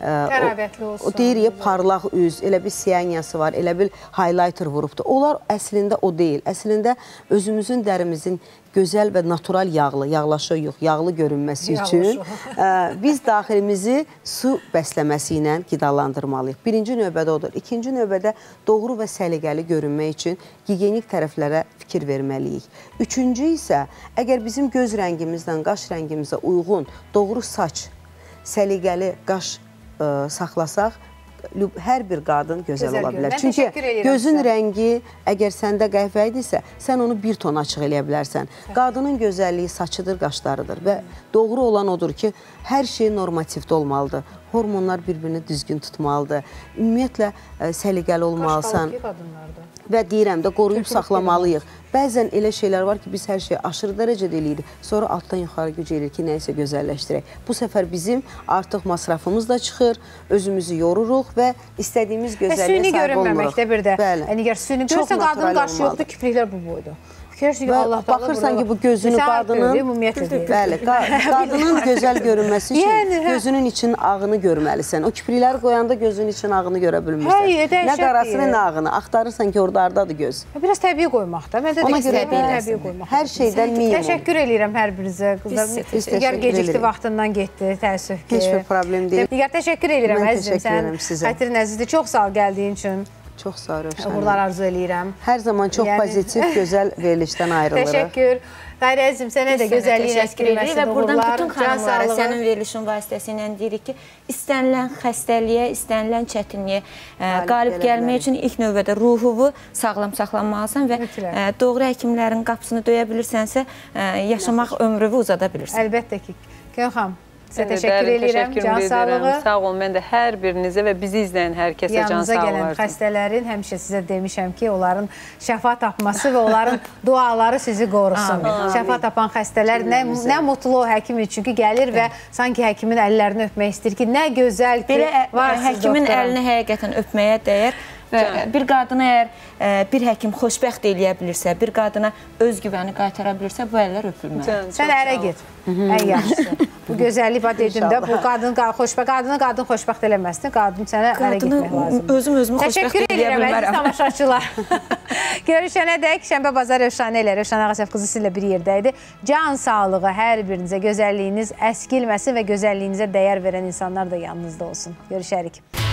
o deyir ya, parlaq üz, elə bir siyaniyası var, elə bir highlighter vurubdur. Onlar əslində o deyil. Əslində özümüzün dərimizin gözəl və natural yağlı, yağlaşıq yox, yağlı görünməsi üçün biz daxilimizi su bəsləməsi ilə qidalandırmalıyıq. Birinci növbədə odur. İkinci növbədə doğru və səliqəli görünmək üçün gigiyenik tərəflərə fikir verməliyik. Üçüncü isə, əgər bizim göz rəngimizdən qaş rəngimizə uyğun, doğru saç, səliqəli qaş saxlasaq, hər bir qadın gözəl ola bilər. Çünki gözün rəngi əgər səndə qəhvə idisə, sən onu bir ton açıq eləyə bilərsən. Qadının gözəlliyi saçıdır, qaşlarıdır və doğru olan odur ki, hər şey normativdə olmalıdır. Hormonlar bir-birini düzgün tutmalıdır. Ümumiyyətlə, səliqəli olmalısan və deyirəm də, qoruyub saxlamalıyıq. Bəzən elə şeylər var ki, biz hər şeyi aşırı dərəcədə eləyirik, sonra altdan yuxarı güc eləyir ki, nəyisə gözəlləşdirək. Bu səfər bizim artıq masrafımız da çıxır, özümüzü yoruruq və istədiyimiz gözəlliyə sahib olmuruq. Süni görünməməkdə bir də. Nigar, süni görürsən, qadının qaşı yoxdur, kipriklər bu boydur. Baxırsan ki, bu gözünü qadının gözəl görünməsi üçün gözünün için ağını görməlisən. O kiprikləri qoyanda gözünün için ağını görə bilmirsən. Nə qarasını, nə ağını. Axtarırsan ki, orada ardadır göz. Biraz təbii qoymaq da. Ona görə hər şeydən minimum. Təşəkkür edirəm hər birinizə. Nigar gecikdi, vaxtından getdi, təəssüf ki. Heç bir problem deyil. Nigar, təşəkkür edirəm əzizim. Sən xətrin əzizdir. Çox sağ ol gəldiyin üçün. Çox sağ ol Rövşən. Uğurlar arzu eləyirəm. Hər zaman çox pozitiv, gözəl verilişdən ayrılırıq. Təşəkkür. Tahirə əzizim, sənə də gözəlliyin əskilməsi və buradan bütün xanımlara sənin verilişin vasitəsilə deyirik ki, istənilən xəstəliyə, istənilən çətinliyə qalib gəlmək üçün ilk növbədə ruhuvu sağlam saxlanmalısan və doğru həkimlərin qapısını döyə bilirsənsə, yaşamaq ömrünü uzada bilirsən. Əlbəttə ki. Könül xanım. Sizə təşəkkür edirəm. Can sağlığı. Sağ olun, mən də hər birinizə və bizi izləyən hər kəsə can sağlığı. Yanınıza gələn xəstələrin həmişə sizə demişəm ki, onların şəfa tapması və onların duaları sizi qorusun. Şəfa tapan xəstələr nə mutlu o həkim üçün ki, gəlir və sanki həkimin əllərini öpmək istəyir ki, nə gözəl ki, var siz doktora. Həkimin əlini həqiqətən öpməyə dəyər. Bir qadına əgər bir həkim xoşbəxt eləyə bilirsə, bir qadına özgüvəni qaytara bilirsə, bu əllər öpülməli. Sən ərə get, ən yaxşısı. Bu gözəllik, dedim də, bu qadını xoşbəxt eləməsin, qadın sənə ərə getmək lazımdır. Özümü xoşbəxt eləyə bilmərəm. Təşəkkür edirəm, əziz tamaşaçılar. Görüşənə dək, Şənbə Bazar Rövşanə ilə, Rövşan Ağasəf qızı sizinlə bir yerdəydi. Can sağlığı hər birinizə, gözəlliyiniz əskilməsin və gözəlliyinizə dəyər verən insanlar da yanınızda olsun. Görüşərik.